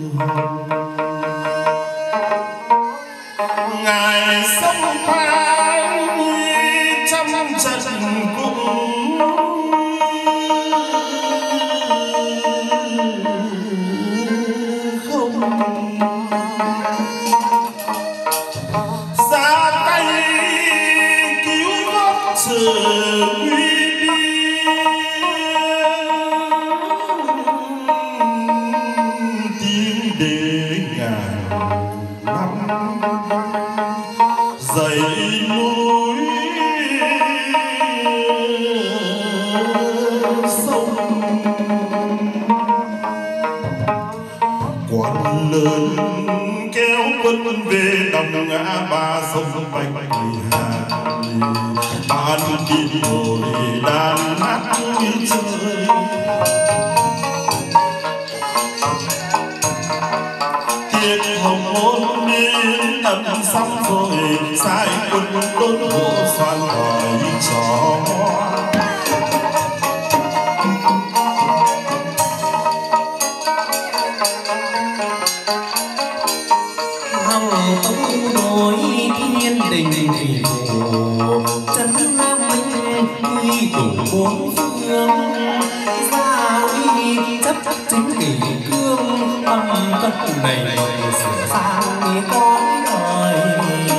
ngài sông pha trăm trận cũng không ra tay cứu vớt sự nguy biên tiếng để ngàn năm dậy núi sông quan lớn kéo quân về đồng ngã ba sông bạch hà ban tin ngồi đàn hát như chơi tiết hồng hôn miên tận xong rồi sai quân đốt hộ xoan hỏi trò hằng tông nối thiên đình thủy hồ chân nam minh quy đủ bốn phương gia uy chấp chính kỷ cương âm cất đầy sửa sang cõi đời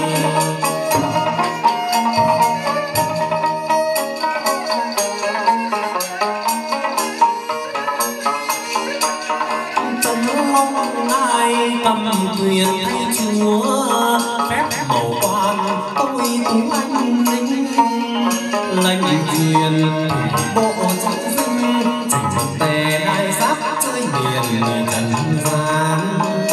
trong mong ai cầm quyền thay chúa phép màu quan tôi tú anh linh lệnh truyền bộ trọng sinh chỉnh tề đại giáp chơi miền trần gian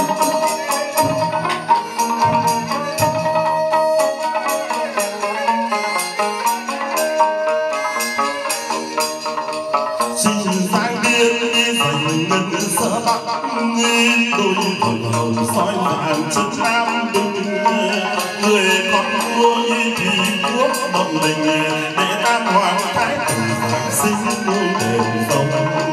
trình giang biên đi dành ngân sở bắc đôi hồng hồng soi vàng chân nam đừng người con vua y thì quốc động đình để tam hoàng thái tử sinh nuôi đền rồng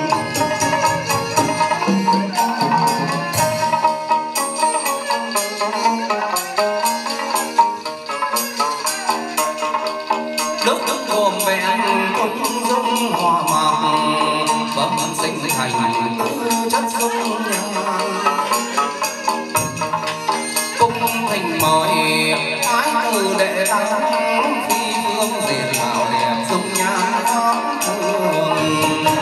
đất đất gồm vẹn công dung hòa mạc bẩm sinh thành tư chất sông cung thành mời ái từ đệ tăng phi phương diệt mạo đẹp dung nhan thoáng thường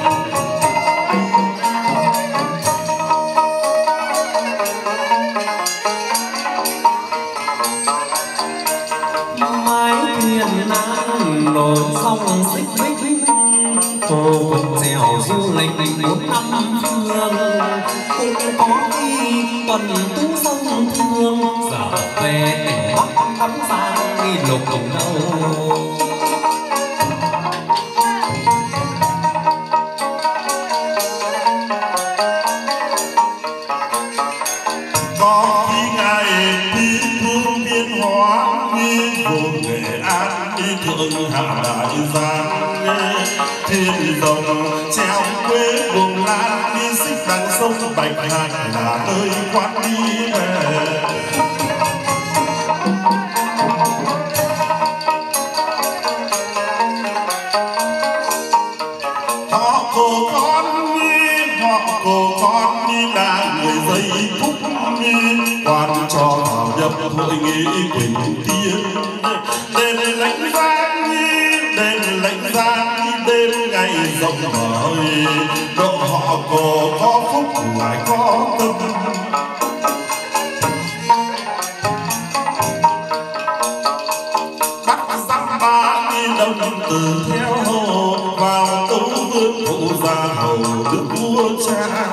mái thuyền nan nổi sông xích bích cô cùng dẻo du lịch bốn năm phương cũng có khi tuần tú sông thương giờ về tỉnh bắc tắm giang đi lục cùng đâu có khi ngài đi thương biên hóa đi vô nghệ an đi thượng hạ đại giang thuyền rồng treo quê buồng lan đi xích đằng sông bạch hạc là nơi quán đi về họ cổ con đi họ cổ con đi là người dây phúc đi quan cho vào nhập hội nghị quỳnh tiên đền lãnh giang đi đền lãnh giang đi đêm ngày rộng mở độ họ cổ có phúc lại có tâm bắt giam ba đi đông từ theo hồ vào tấu vương phụ gia hầu đức vua cha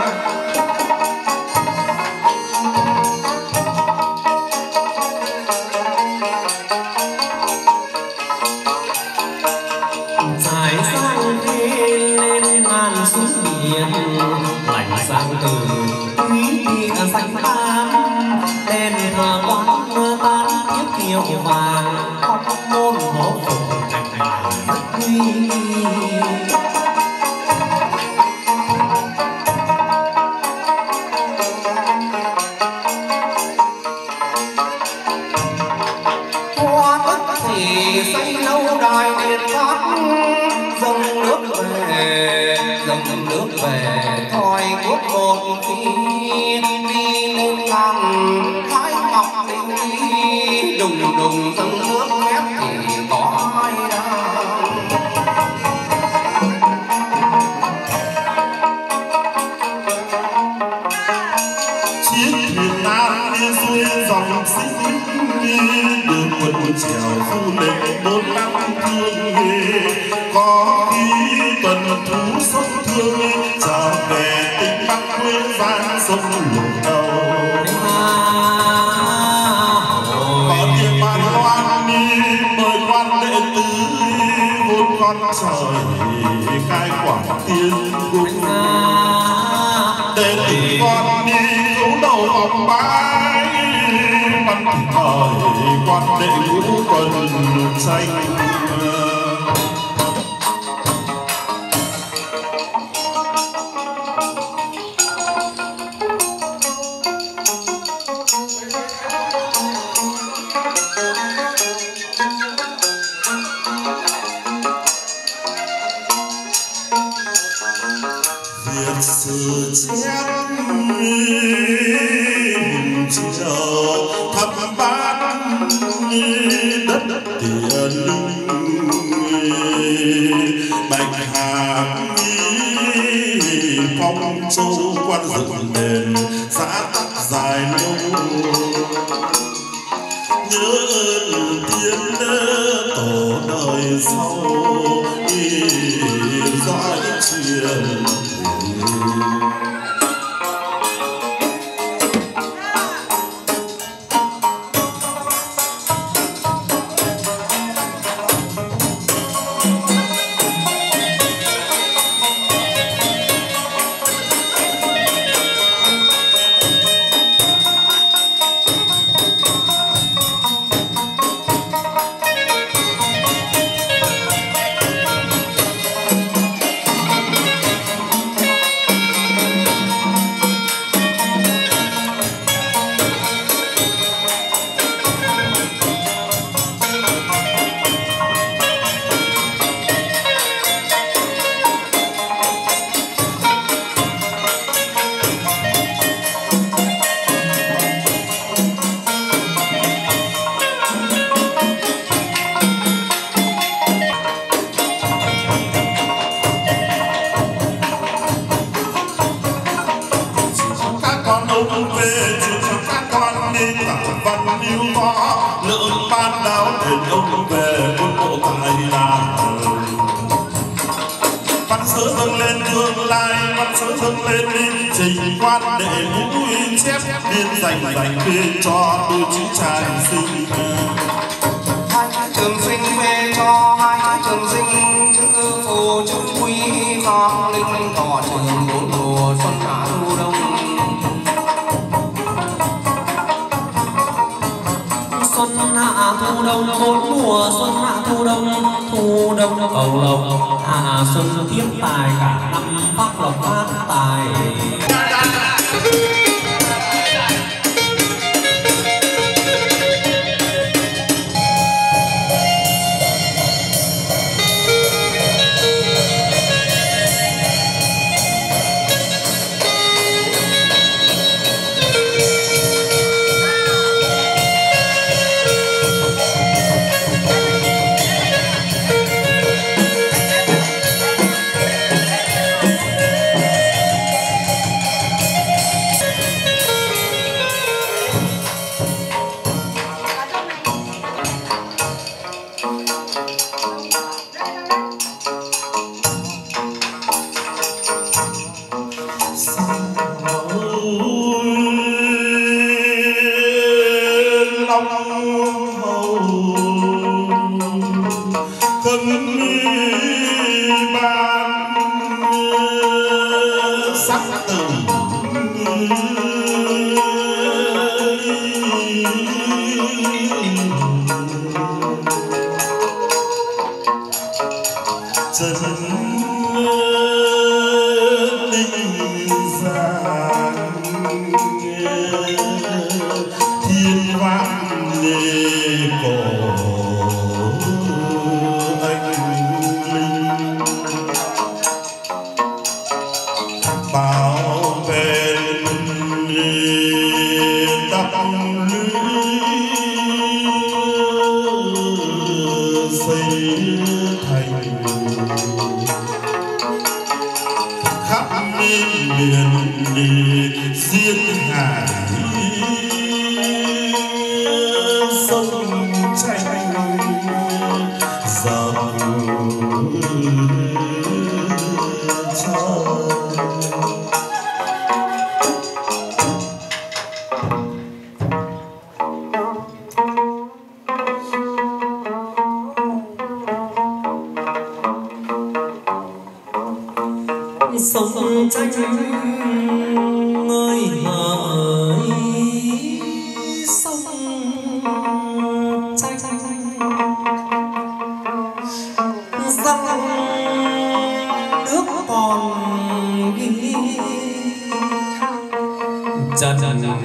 dài sang thế lên ngàn xuống biển lạnh sang từ quý địa xanh tam đèn thờ quán mưa tan thiết kiều vàng khóc môn hổ phùng cảnh hải rất uy đài điện thoát dòng nước về dòng nước về thoi quốc một khi đi lên làng hái ngọc đi đùng đùng dòng nước ép thì có ai đâu. Chiếc thuyền nan đi xuôi dòng xích đường quân chèo du lịch bốn năm thương có khi tuần thú sông thương trở về tỉnh Bắc quê gian sông lục đầu có tiếng bàn loan đi mời quan đệ tử vốn con trời khai quảng tiên cung đệ tử con đi cấu đầu vòng bái văn thời quan đệ ngũ tuần xanh. Việt sử chép chiều thập bát đất tiền linh bạch hạc phong châu quan dựng đền xã tắc dài lâu nhớ ơn tiên tổ đời sau dõi truyền. Cho đôi chữ trai sinh hai chữ trường sinh về cho hai chữ trường sinh chữ phù chữ quý con linh tỏ trường bốn mùa xuân hạ thu đông xuân hạ thu đông bốn mùa xuân hạ thu đông thu đông cầu lộc hạ xuân tiếp tài cả năm phát lộc phát tài. Thiên vang lê cổ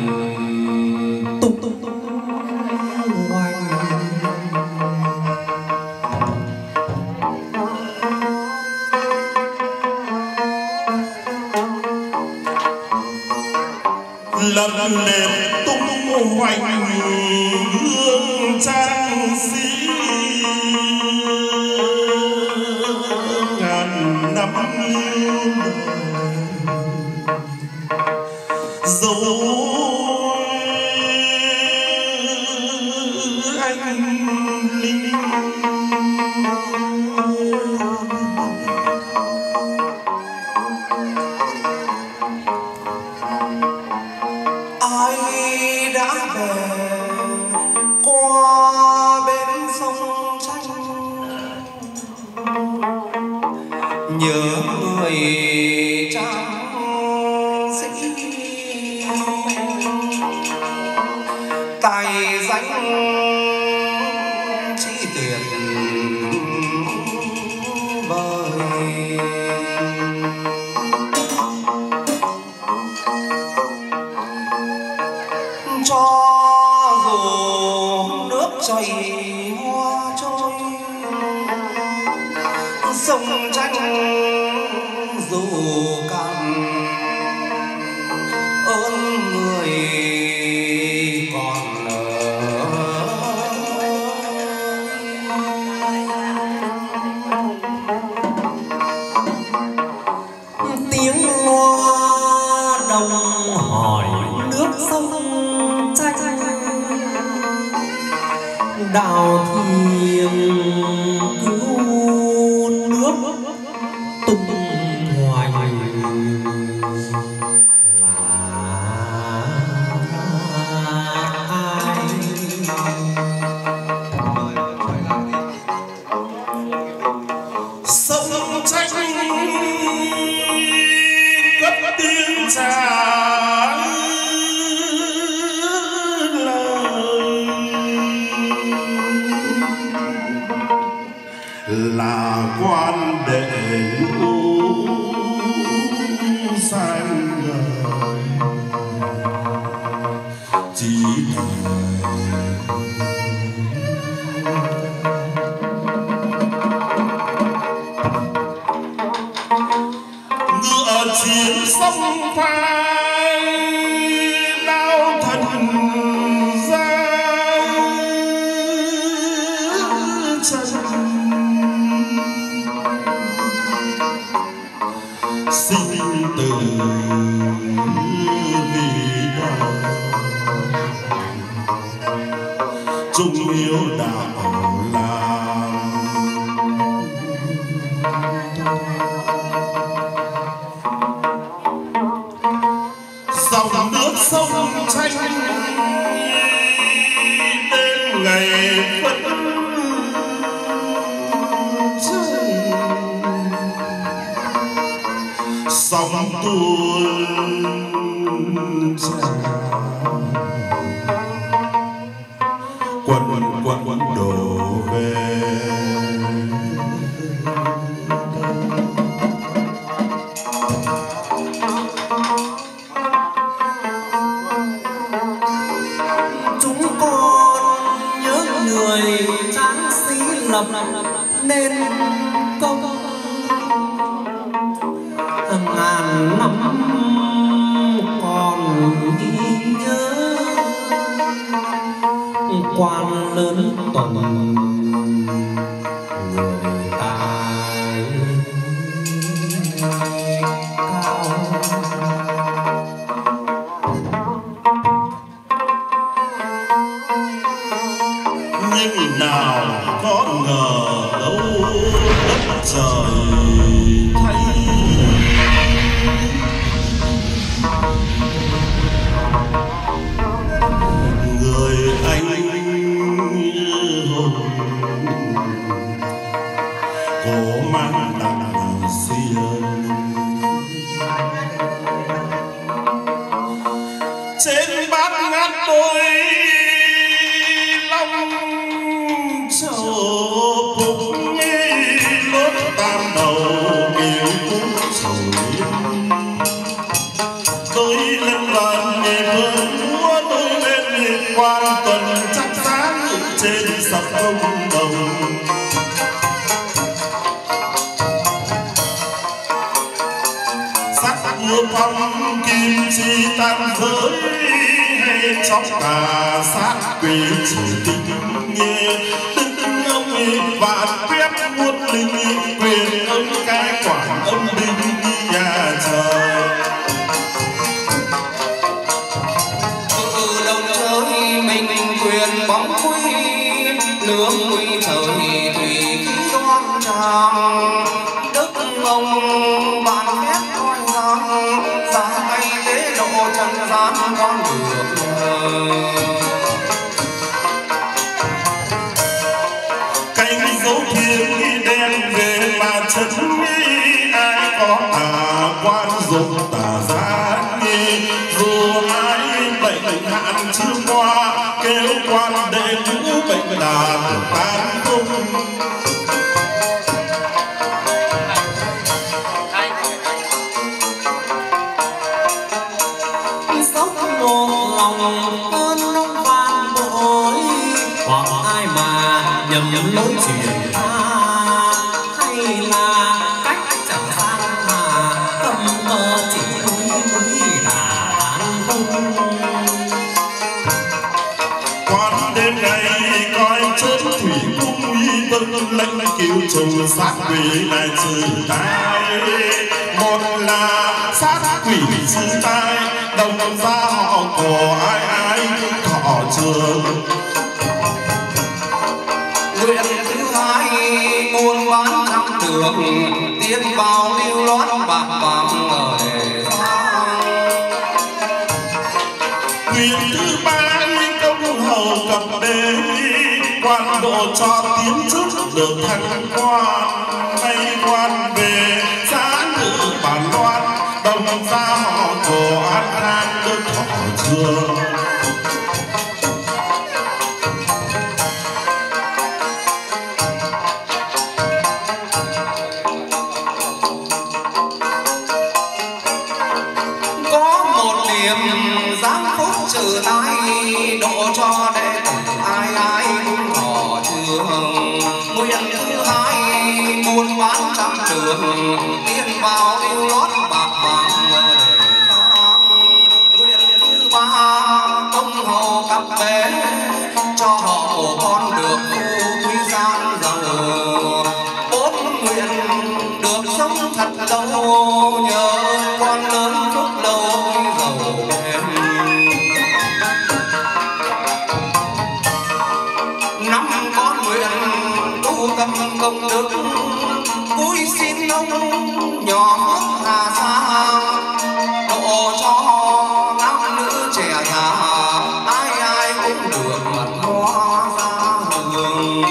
tung tung tung hoành. Lần nền tung hoành hương trang sĩ ngàn năm lưu dấu anh linh. Ai đã về qua bên sông tranh, nhớ người trang sĩ tài danh chi tiền vời. Cho dù nước chảy hoa trôi, sông tranh dù cạn, ơn người còn ở. Tiếng loa đồng hỏi nước sông tranh, đào thiêng cứu nước tung hoành là ai. Sông tranh cất tiếng chào là quan đệ ngũ xanh ngời chỉ ngựa chiến sông phai đao thần ra chân sinh tử vì đời chung yêu đạo làm. Dòng nước sông tranh đến ngày vẫn rơi, sóng tuôn trào quần quần đổ về. Chúng con nhớ người tráng sĩ lập nên công, ngàn năm còn ghi nhớ. Quan lớn tuần người tài cao, nhưng nào có ngờ đâu đất trời thay. Người anh hồn cố mang đặng xiên trên bát ngát đôi long trầu phục nghi lốt tam đầu kiều cúc sầu với lên đoàn nghề vương quan tuần chắc sáng trên sập công đồng. Sắc vua phong kim chi tam giới hay chóc tà sát quỷ chỉ tính nghe đức ông vạn phép muôn linh quyền ông cai quản âm binh nhà trời. Từ đầu trời mình quyền bóng quý lương nguy trời thủy khí đoan trang đức ông vạn phép coi rằng ra tay tế độ trần gian con được cánh dấu thiên đen về mà chân ai có tà quan dụng tà giá dù ai bệnh hạn chưa qua kêu quan đệ ngũ bệnh đà tan không. sốc một lòng ơn ông vạn bội hoặc ai mà nhầm nhầm lối chuyện tha hay là cách chẳng sang mà cầm mơ chỉ núi núi là không. Quan đêm nay coi chân thủy cung uy vâng lệnh cứu trùng sát quỷ lại trừ tai. Một là sát quỷ trừ tai đồng ra họ của ai ai cũng thọ trường. Nguyện thứ hai buôn bán thăm tưởng tiền vào lưu loát bạc vàng ở đề sang. Nguyện thứ ba công hầu cập bê quan độ cho tiến chức được thăng quan. Nay quan về giá ngự bản loan đồng ra họ của an khang được thọ trường. giáng phúc trừ tai độ cho đệ tử ai ai cũng thọ trường. Nguyện thứ hai buôn bán trăm trường tiền vào lưu lót bạc vàng để tăng. Nguyện thứ ba công hầu cặp bé cho họ của con được phu quý gian giàu. Bốn nguyện được sống thật lâu nhờ quan lớn phúc lâu giàu bền. Năm con nguyện tu tâm công đức vui xin ông nhỏ phước hà sa độ cho nam nữ trẻ già ai ai cũng được mặt hoa ra hương.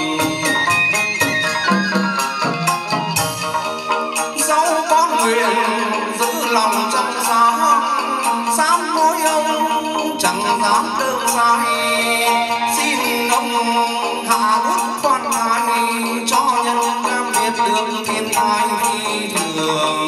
Sáu con nguyện giữ lòng trong sáng sám hối ông chẳng dám đơn sai. Xin ông hạ bút khoan thai cho nhân nam biết được thiên tai phi thường.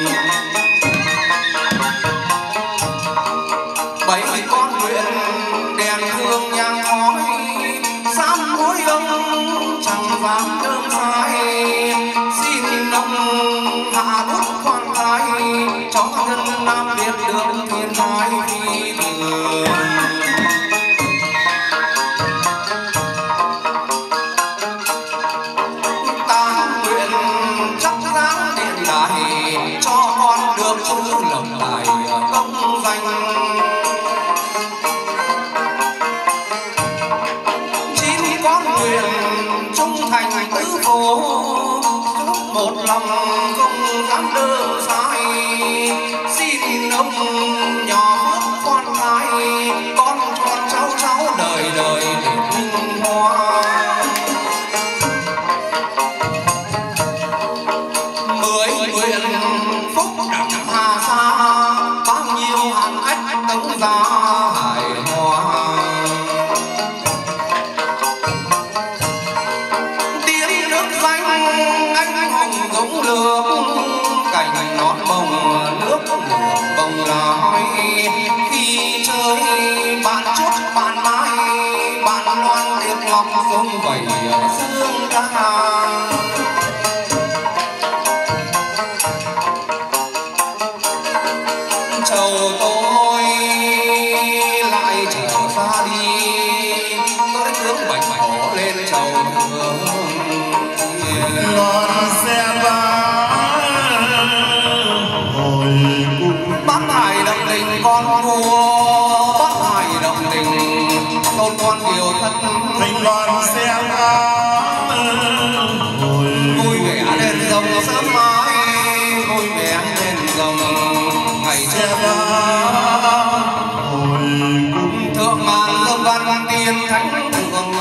Bảy con nguyện đèn hương nhang khói sám hối ông chẳng dám đơn sai. Xin ông hạ bút khoan thai cho nhân nam biết được thiên tai phi thường. Cho con được chữ lộc tài công danh. Chín con nguyện trung thành tứ phố một lòng không dám đơn sai. Xin ông nhỏ phước khoan thai con tròn cháu cháu đời đời để vinh hoa. Tống gia hài hòa tiếng nước danh anh hùng giống lửa cảnh nón bồng nước bồng lái. sông vầy sương ca. Chầu tôi lại trở xa đi, tôi tướng bạch hổ lên chầu thương. loan xe ba hồi cung Bát hải động đình con vua, bát hải động đình tôn con kiều thân. thanh loan xe ba hồi Vui vẻ lên dòng sớm mai, vui vẻ lên dòng ngày xe trước. ba hồi cung Thượng ngàn dâm văn tiên thánh đường,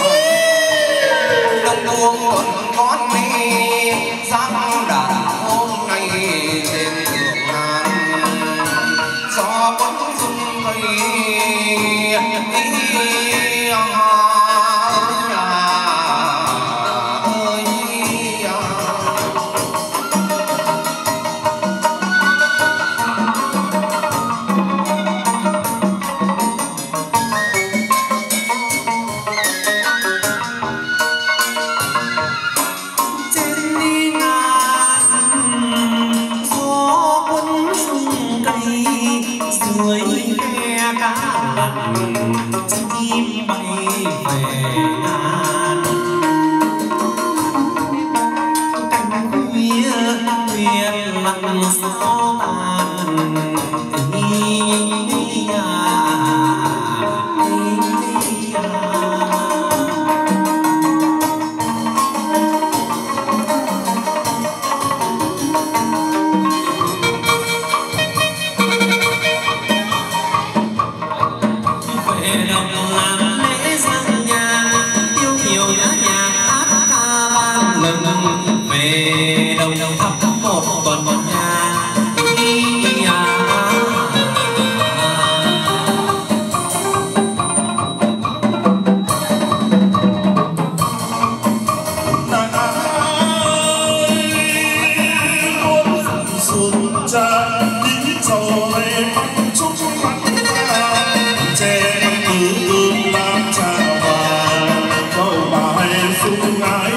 đông buông tuần con đi giang đàn hôm nay trên thượng ngàn. Gió vẫn rung cây ý, à, à, ơi, à. trên đi ngàn gió cuốn rung cây dưới khe cá lặn chim bay về ngàn cánh khuya khuya lặng gió tàn ý, à, ý, à. Về đồng làm lễ sang nhà yêu kiều nhã nhạc hát ca vang lừng. Về đồng thắp một tuần nhà ý, à, xuân tràn đi trầu lên chúc mắt che từ tương lam trà vàng câu bài sung ái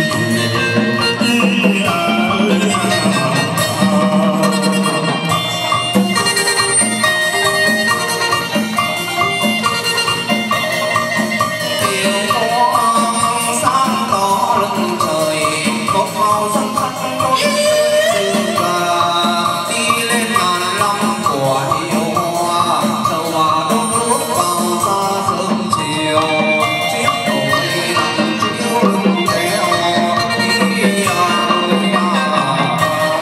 đi à ơi à. Tiếng có sáng tỏ lưng trời, một màu dân thân đôi rừng và đi lên ngàn năm của yêu hoa. Châu Hòa đông bước vào xa sớm chiều, chiếc nổi nặng chiếu lưng theo đi à ơi à.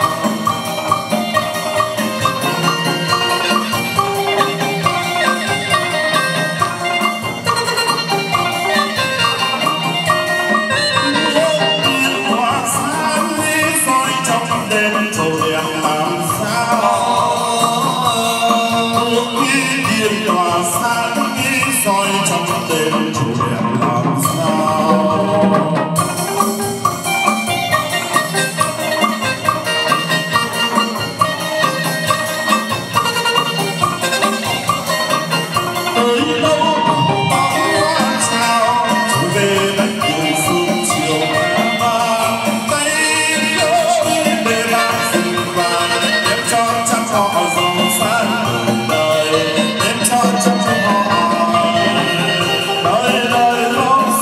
Hoa sáng đi soi trong đêm trầu đẹp làm sao điện tỏa sáng đi soi trong đêm trầu đẹp làm sao. Tới đâu bóng hoa sao trở về đánh đường sương chiều vàng tay đôi để làm rừng vàng đem cho trăm họ giàu sang đời đem cho trăm họ đời đời không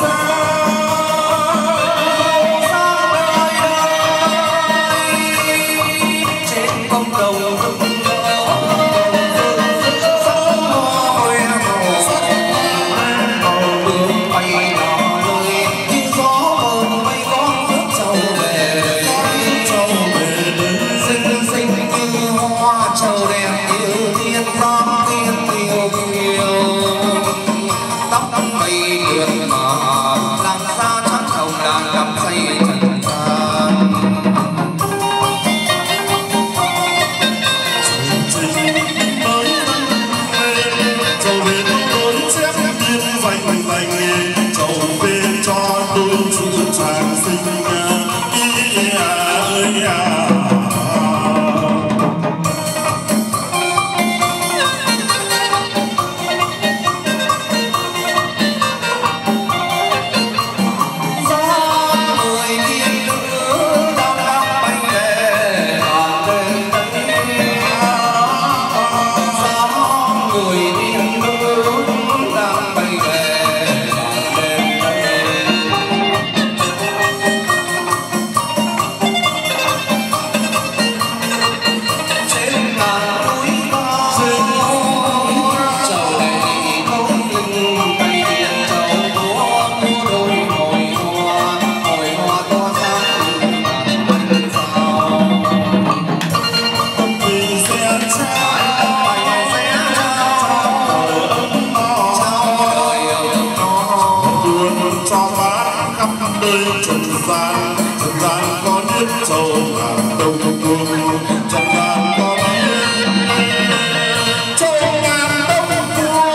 nơi trần gian, trần gian có biết châu ngàn đông phương, trần gian có biết châu ngàn đông phương.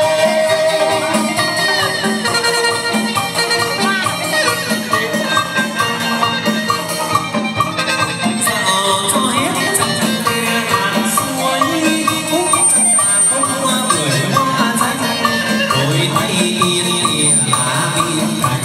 Dạo cho hết trăm khe hàng suối, phút phút hoa người hoa danh, đôi tay yên lá biên cảnh.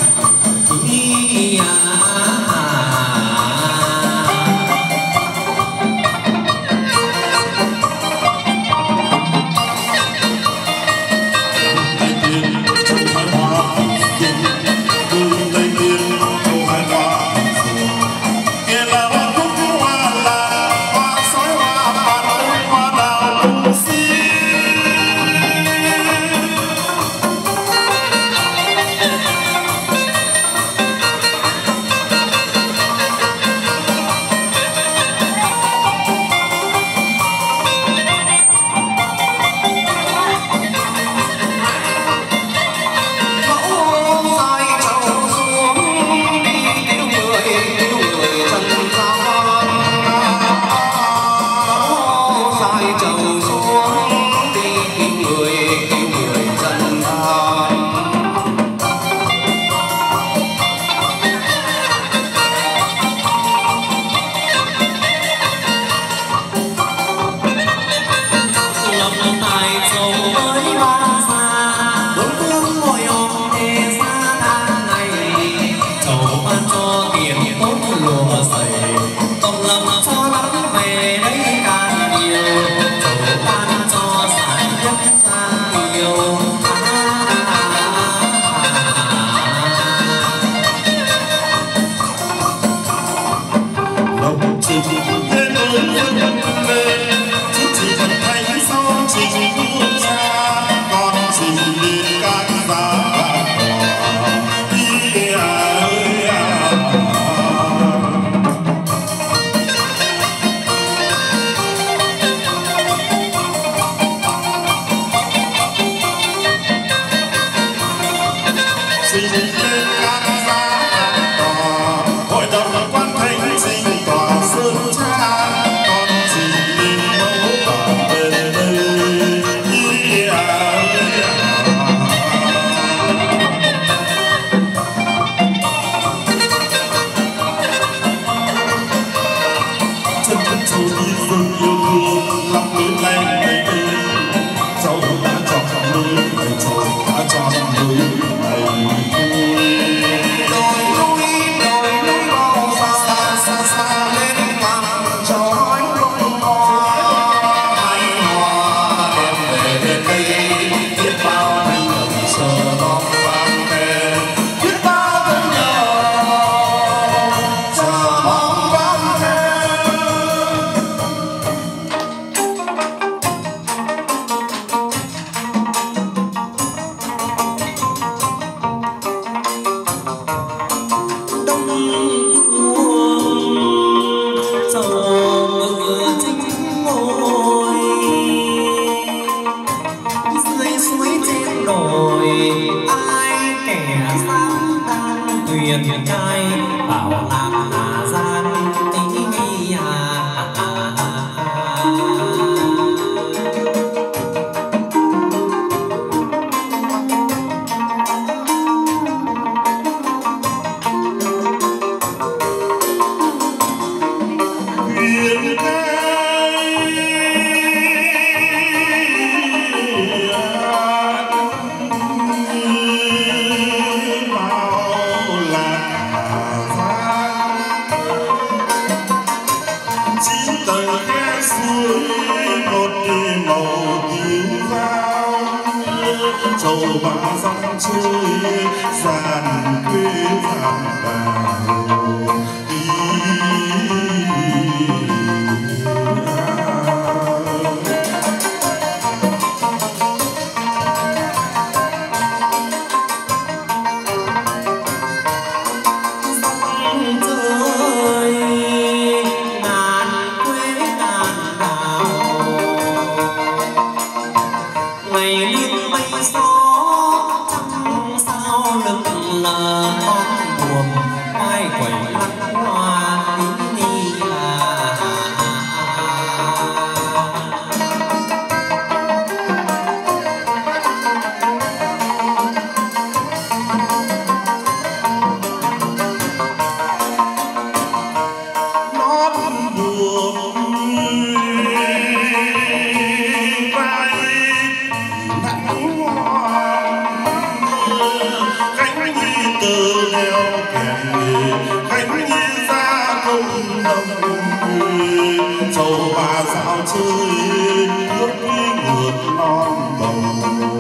chơi nước ngược non bồng.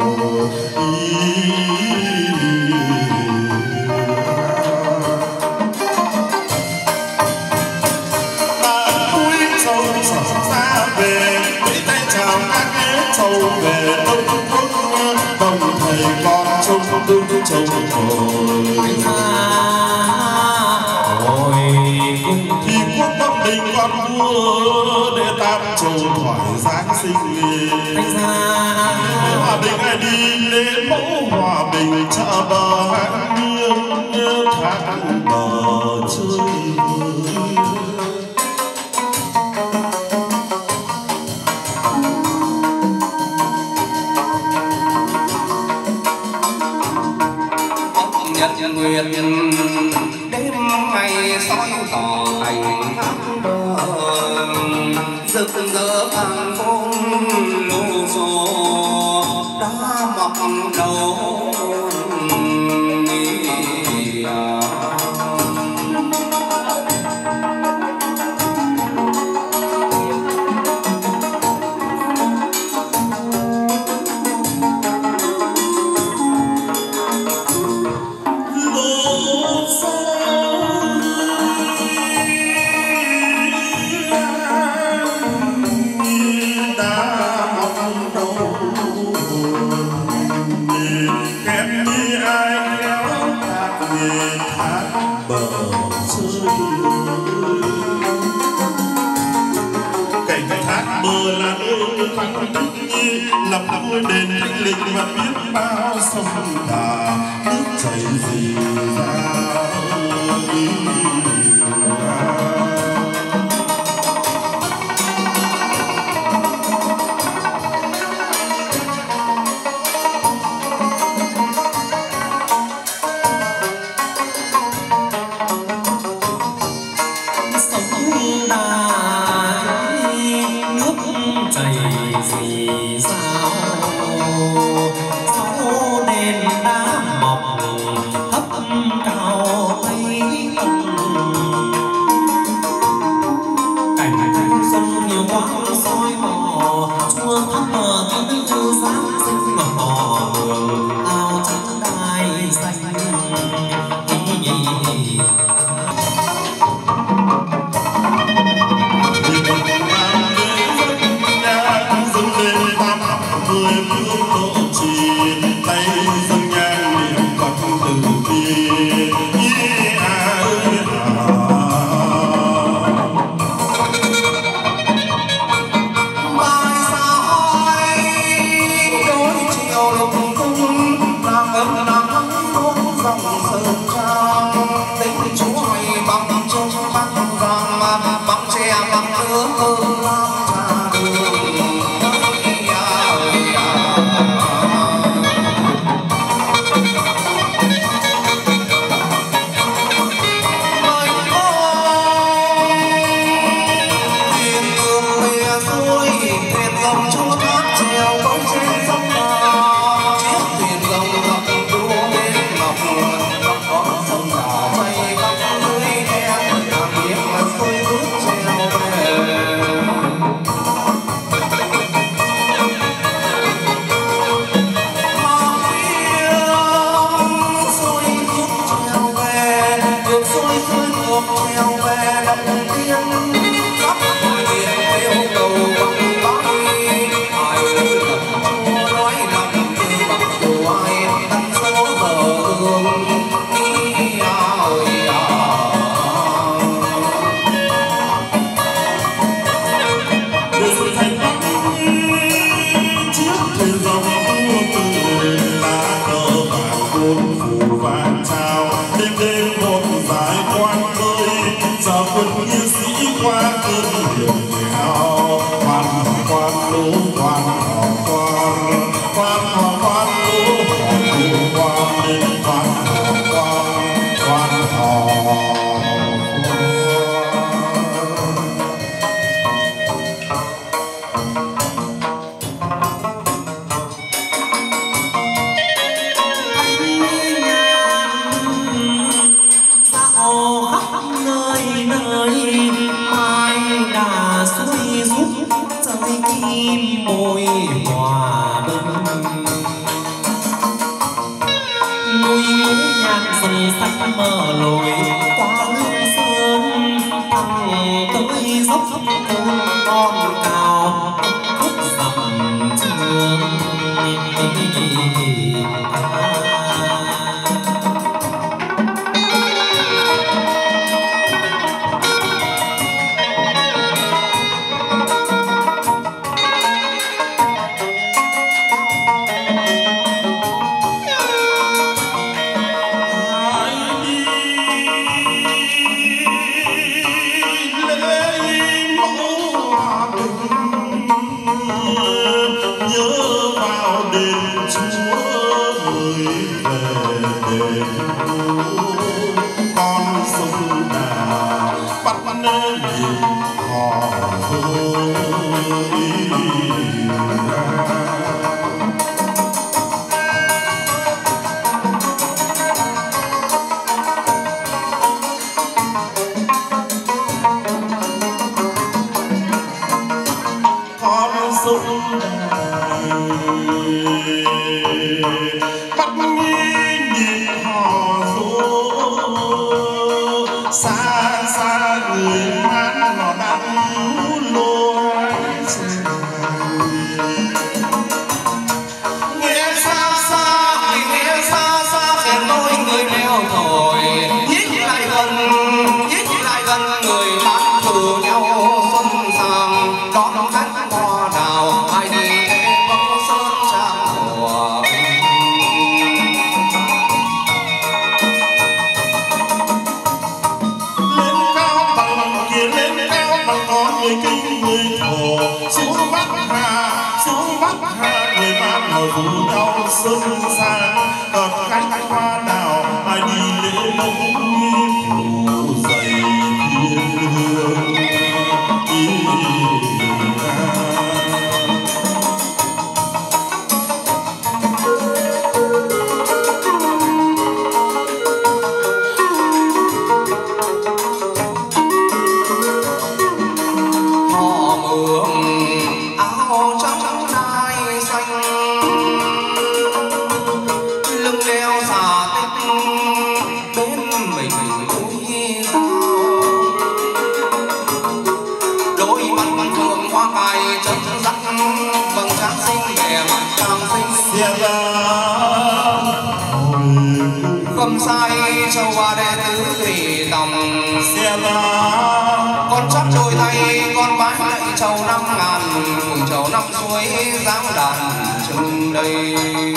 Xa về với tay chào các ghế trâu về đông quốc đồng thầy con trông đứng trông hồi hồi thì quốc bắc đình con vua để tam châu thoại giáng sinh hòa bình ai đi lên mẫu hòa bình chợ bờ hàng nghiêng tháng bờ chơi. Nhật nguyệt đêm ngày soi tỏ thành thác bờ rực rỡ hàng phong lô xô đã mọc đầu lập ngôi đền thanh lịch và biết bao sông đà nước chảy dì dào. núi nhạc rừng xanh mờ lối qua lưng sương thẳng tới dốc con cao khúc dặm trường. Không sai châu hoa đệ tứ thủy tòng xe la con chắp đôi tay con bái lạy châu năm ngàn mừng châu năm suối giáng đàn chung đây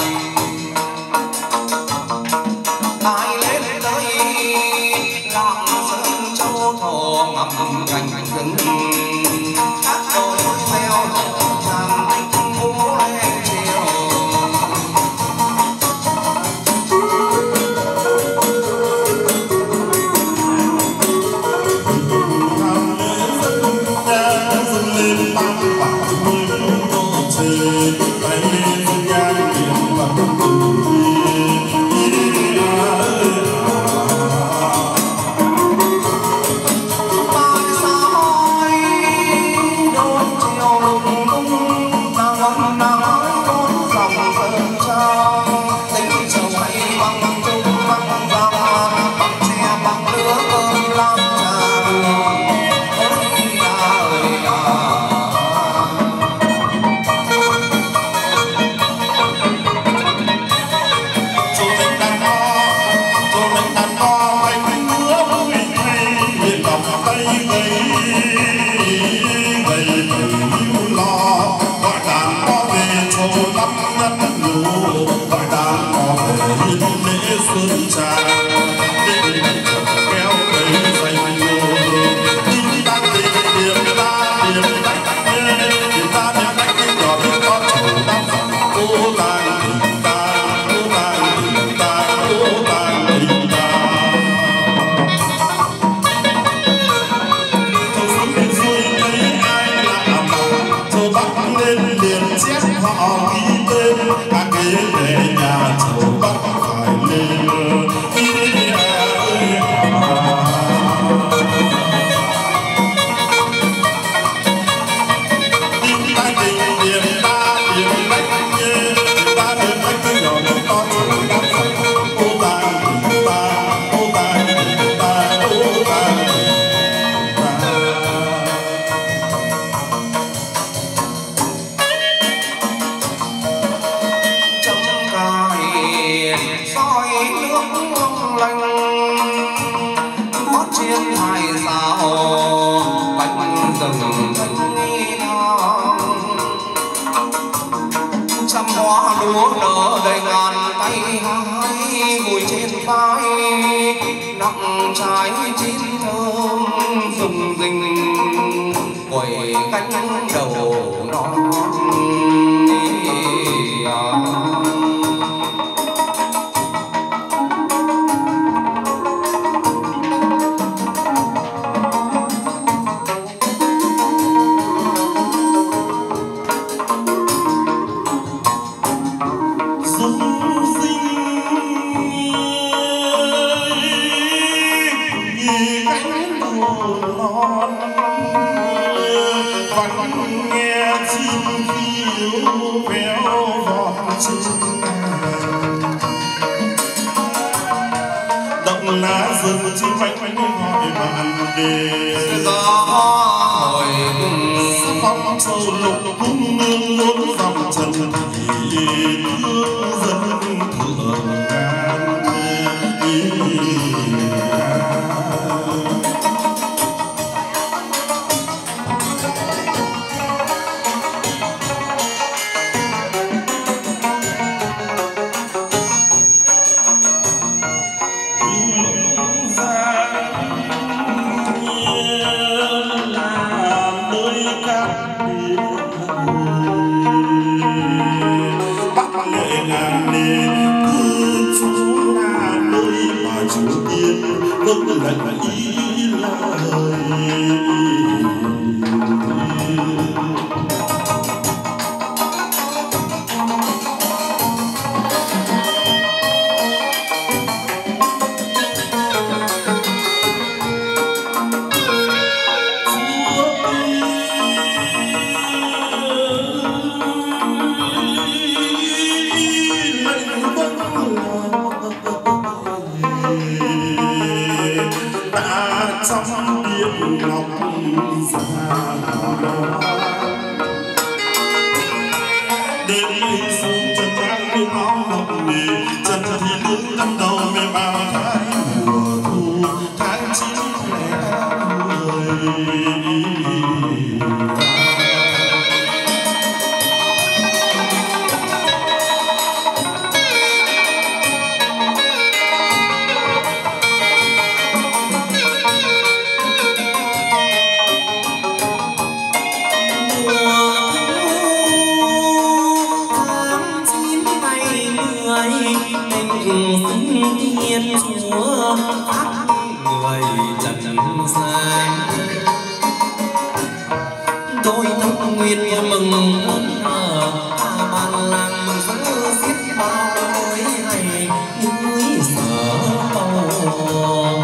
ai lên tới làng sơn châu thổ ngắm cảnh rừng hát đôi theo tràng tinh phố lên chiều. Họ ghi tên các kế về nhà châu Bắc phải lên long lanh hót trên hải sao bánh rừng thanh thang trăm hoa lúa nở đầy ngàn tay hái ngồi trên vai nặng trái chín thơm rùng rình quẩy cánh đầu non gió hồi cùng phong châu lục cung nương lối dòng trần thị thương dân thượng ngàn vâng lệnh ý lời trong điện ngọc già đến đây xuống chân trắng với máu ngọc nề chân thì đứng tâm đầu mê bao thái mùa thu tháng chín lẻ mười Thiên Chúa ác người trần gian tôi thông nguyện mừng ơn ở bàn làng mừng giữ xiết bao mới ngày núi sở bầu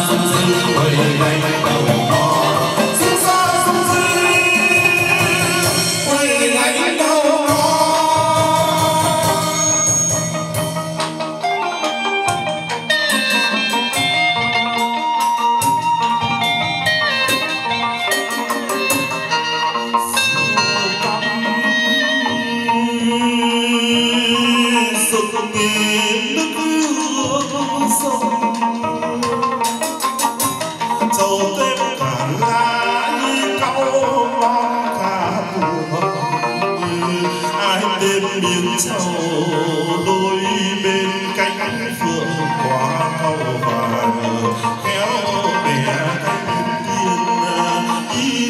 sông dư quay đánh đầu mò xin xa sông dư quay đánh đầu mò. Đôi bên cánh phượng qua cầu vàng kéo bè cánh tiên ý.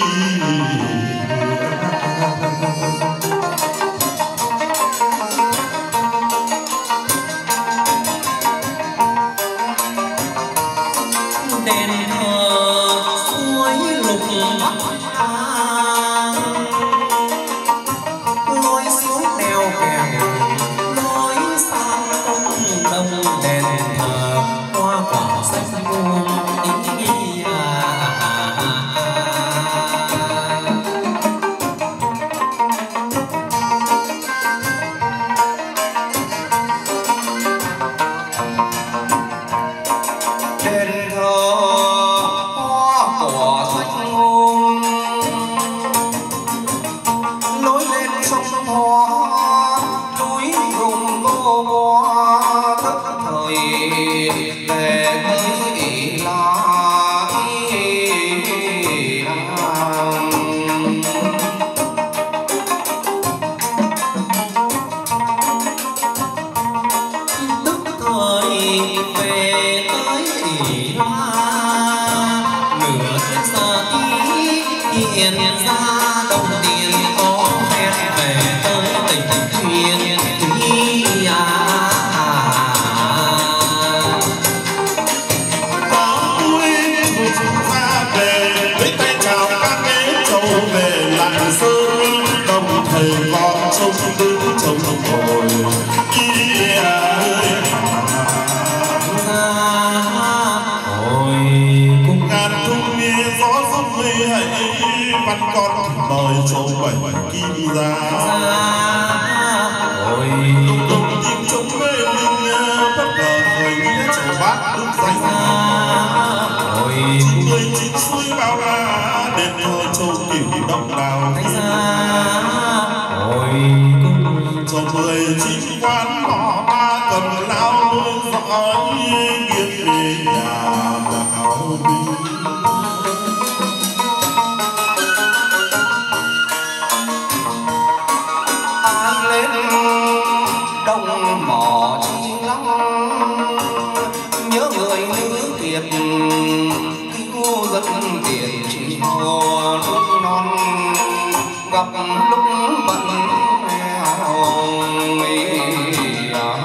đèn thờ suối lục bắc lối xuống đèo kèo lối sang công đông đèn thờ hoa quả xanh muôn ý à. Đền thờ hoa quả xanh muôn lối lên sông hoa núi rừng cô qua thất thời về tới là tức thời về tới ỷ la nửa kiếp giờ ý hiện ra đồng tiền có phép về tới tỉnh thuyền thúy à. Có vui chúng ta về với tay chào các bé trâu về lạng sơn đồng thời con trông đứng trông ngồi ý ơi Hồi cùng ngàn thung nghe gió rung mây hãy văn con đời trâu bảy kim ra hồi đồng tim trông mê linh bất ngờ thời nghĩa trầu bát đức danh hồi chín mươi chín suối bao la đền thờ châu kiểu đông đào hồi cùng cho mười chín quán họ ba cầm lao đôi dõi nghiêng về nhà đào đi. ai lên đông mỏ chi lắm nhớ người nữ kiệt cứu dân tiền chỉ mùa lúc non gặp lúc bận nghèo mỹ à.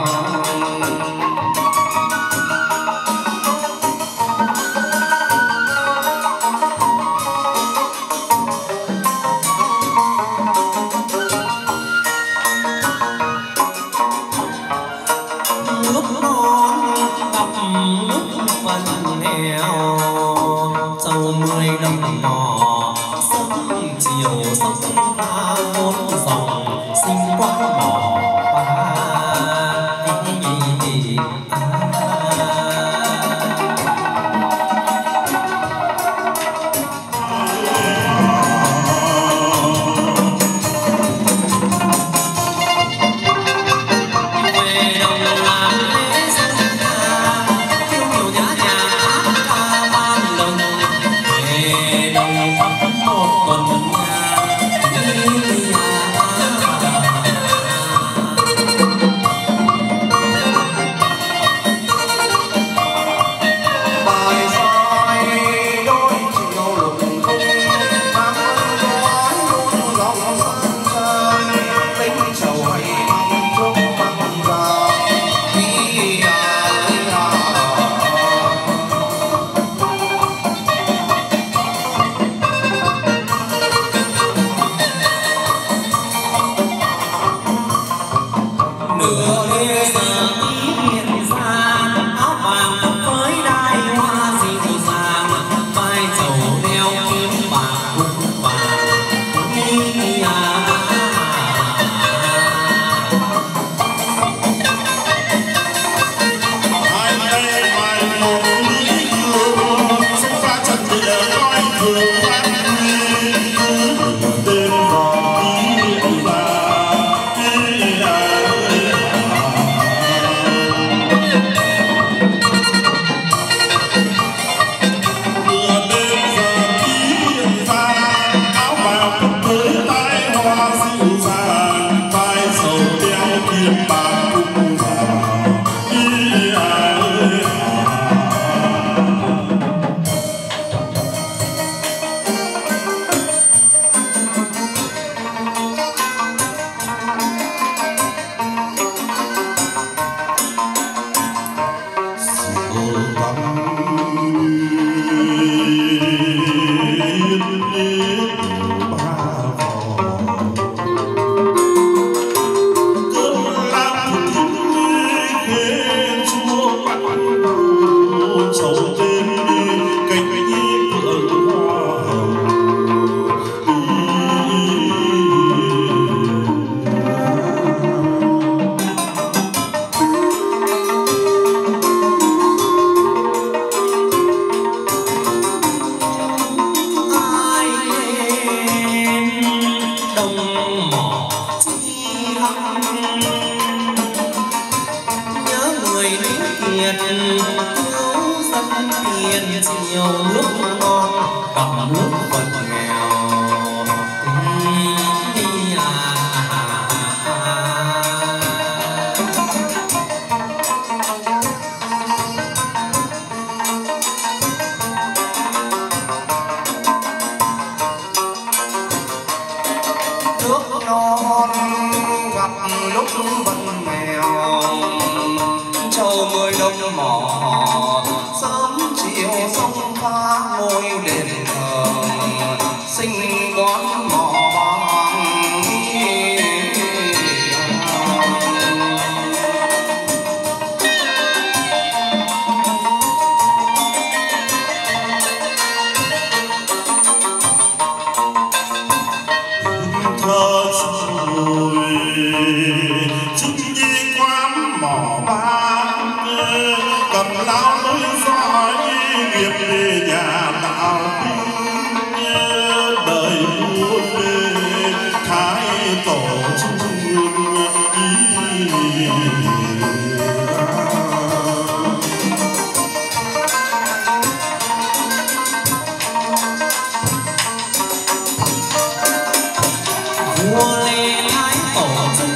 lúc non gặp lúc phần nghèo châu mười đồng mỏ sớm chiều sông pha bốn dòng sinh quán mỏ ba một tuần thiên chiều nước non cầm nước Phật nghèo. Nước non gặp lúc vẫn nghèo, châu mới đông mỏ sớm chiều sông pha ngôi đền thờ sinh quán mỏ vàng. Thơ rồi chính nhi quán mỏ vàng cầm lao nối dõi nghiệp về nhà đạo đời vua lê thái tổ trung vua lê thái tổ trung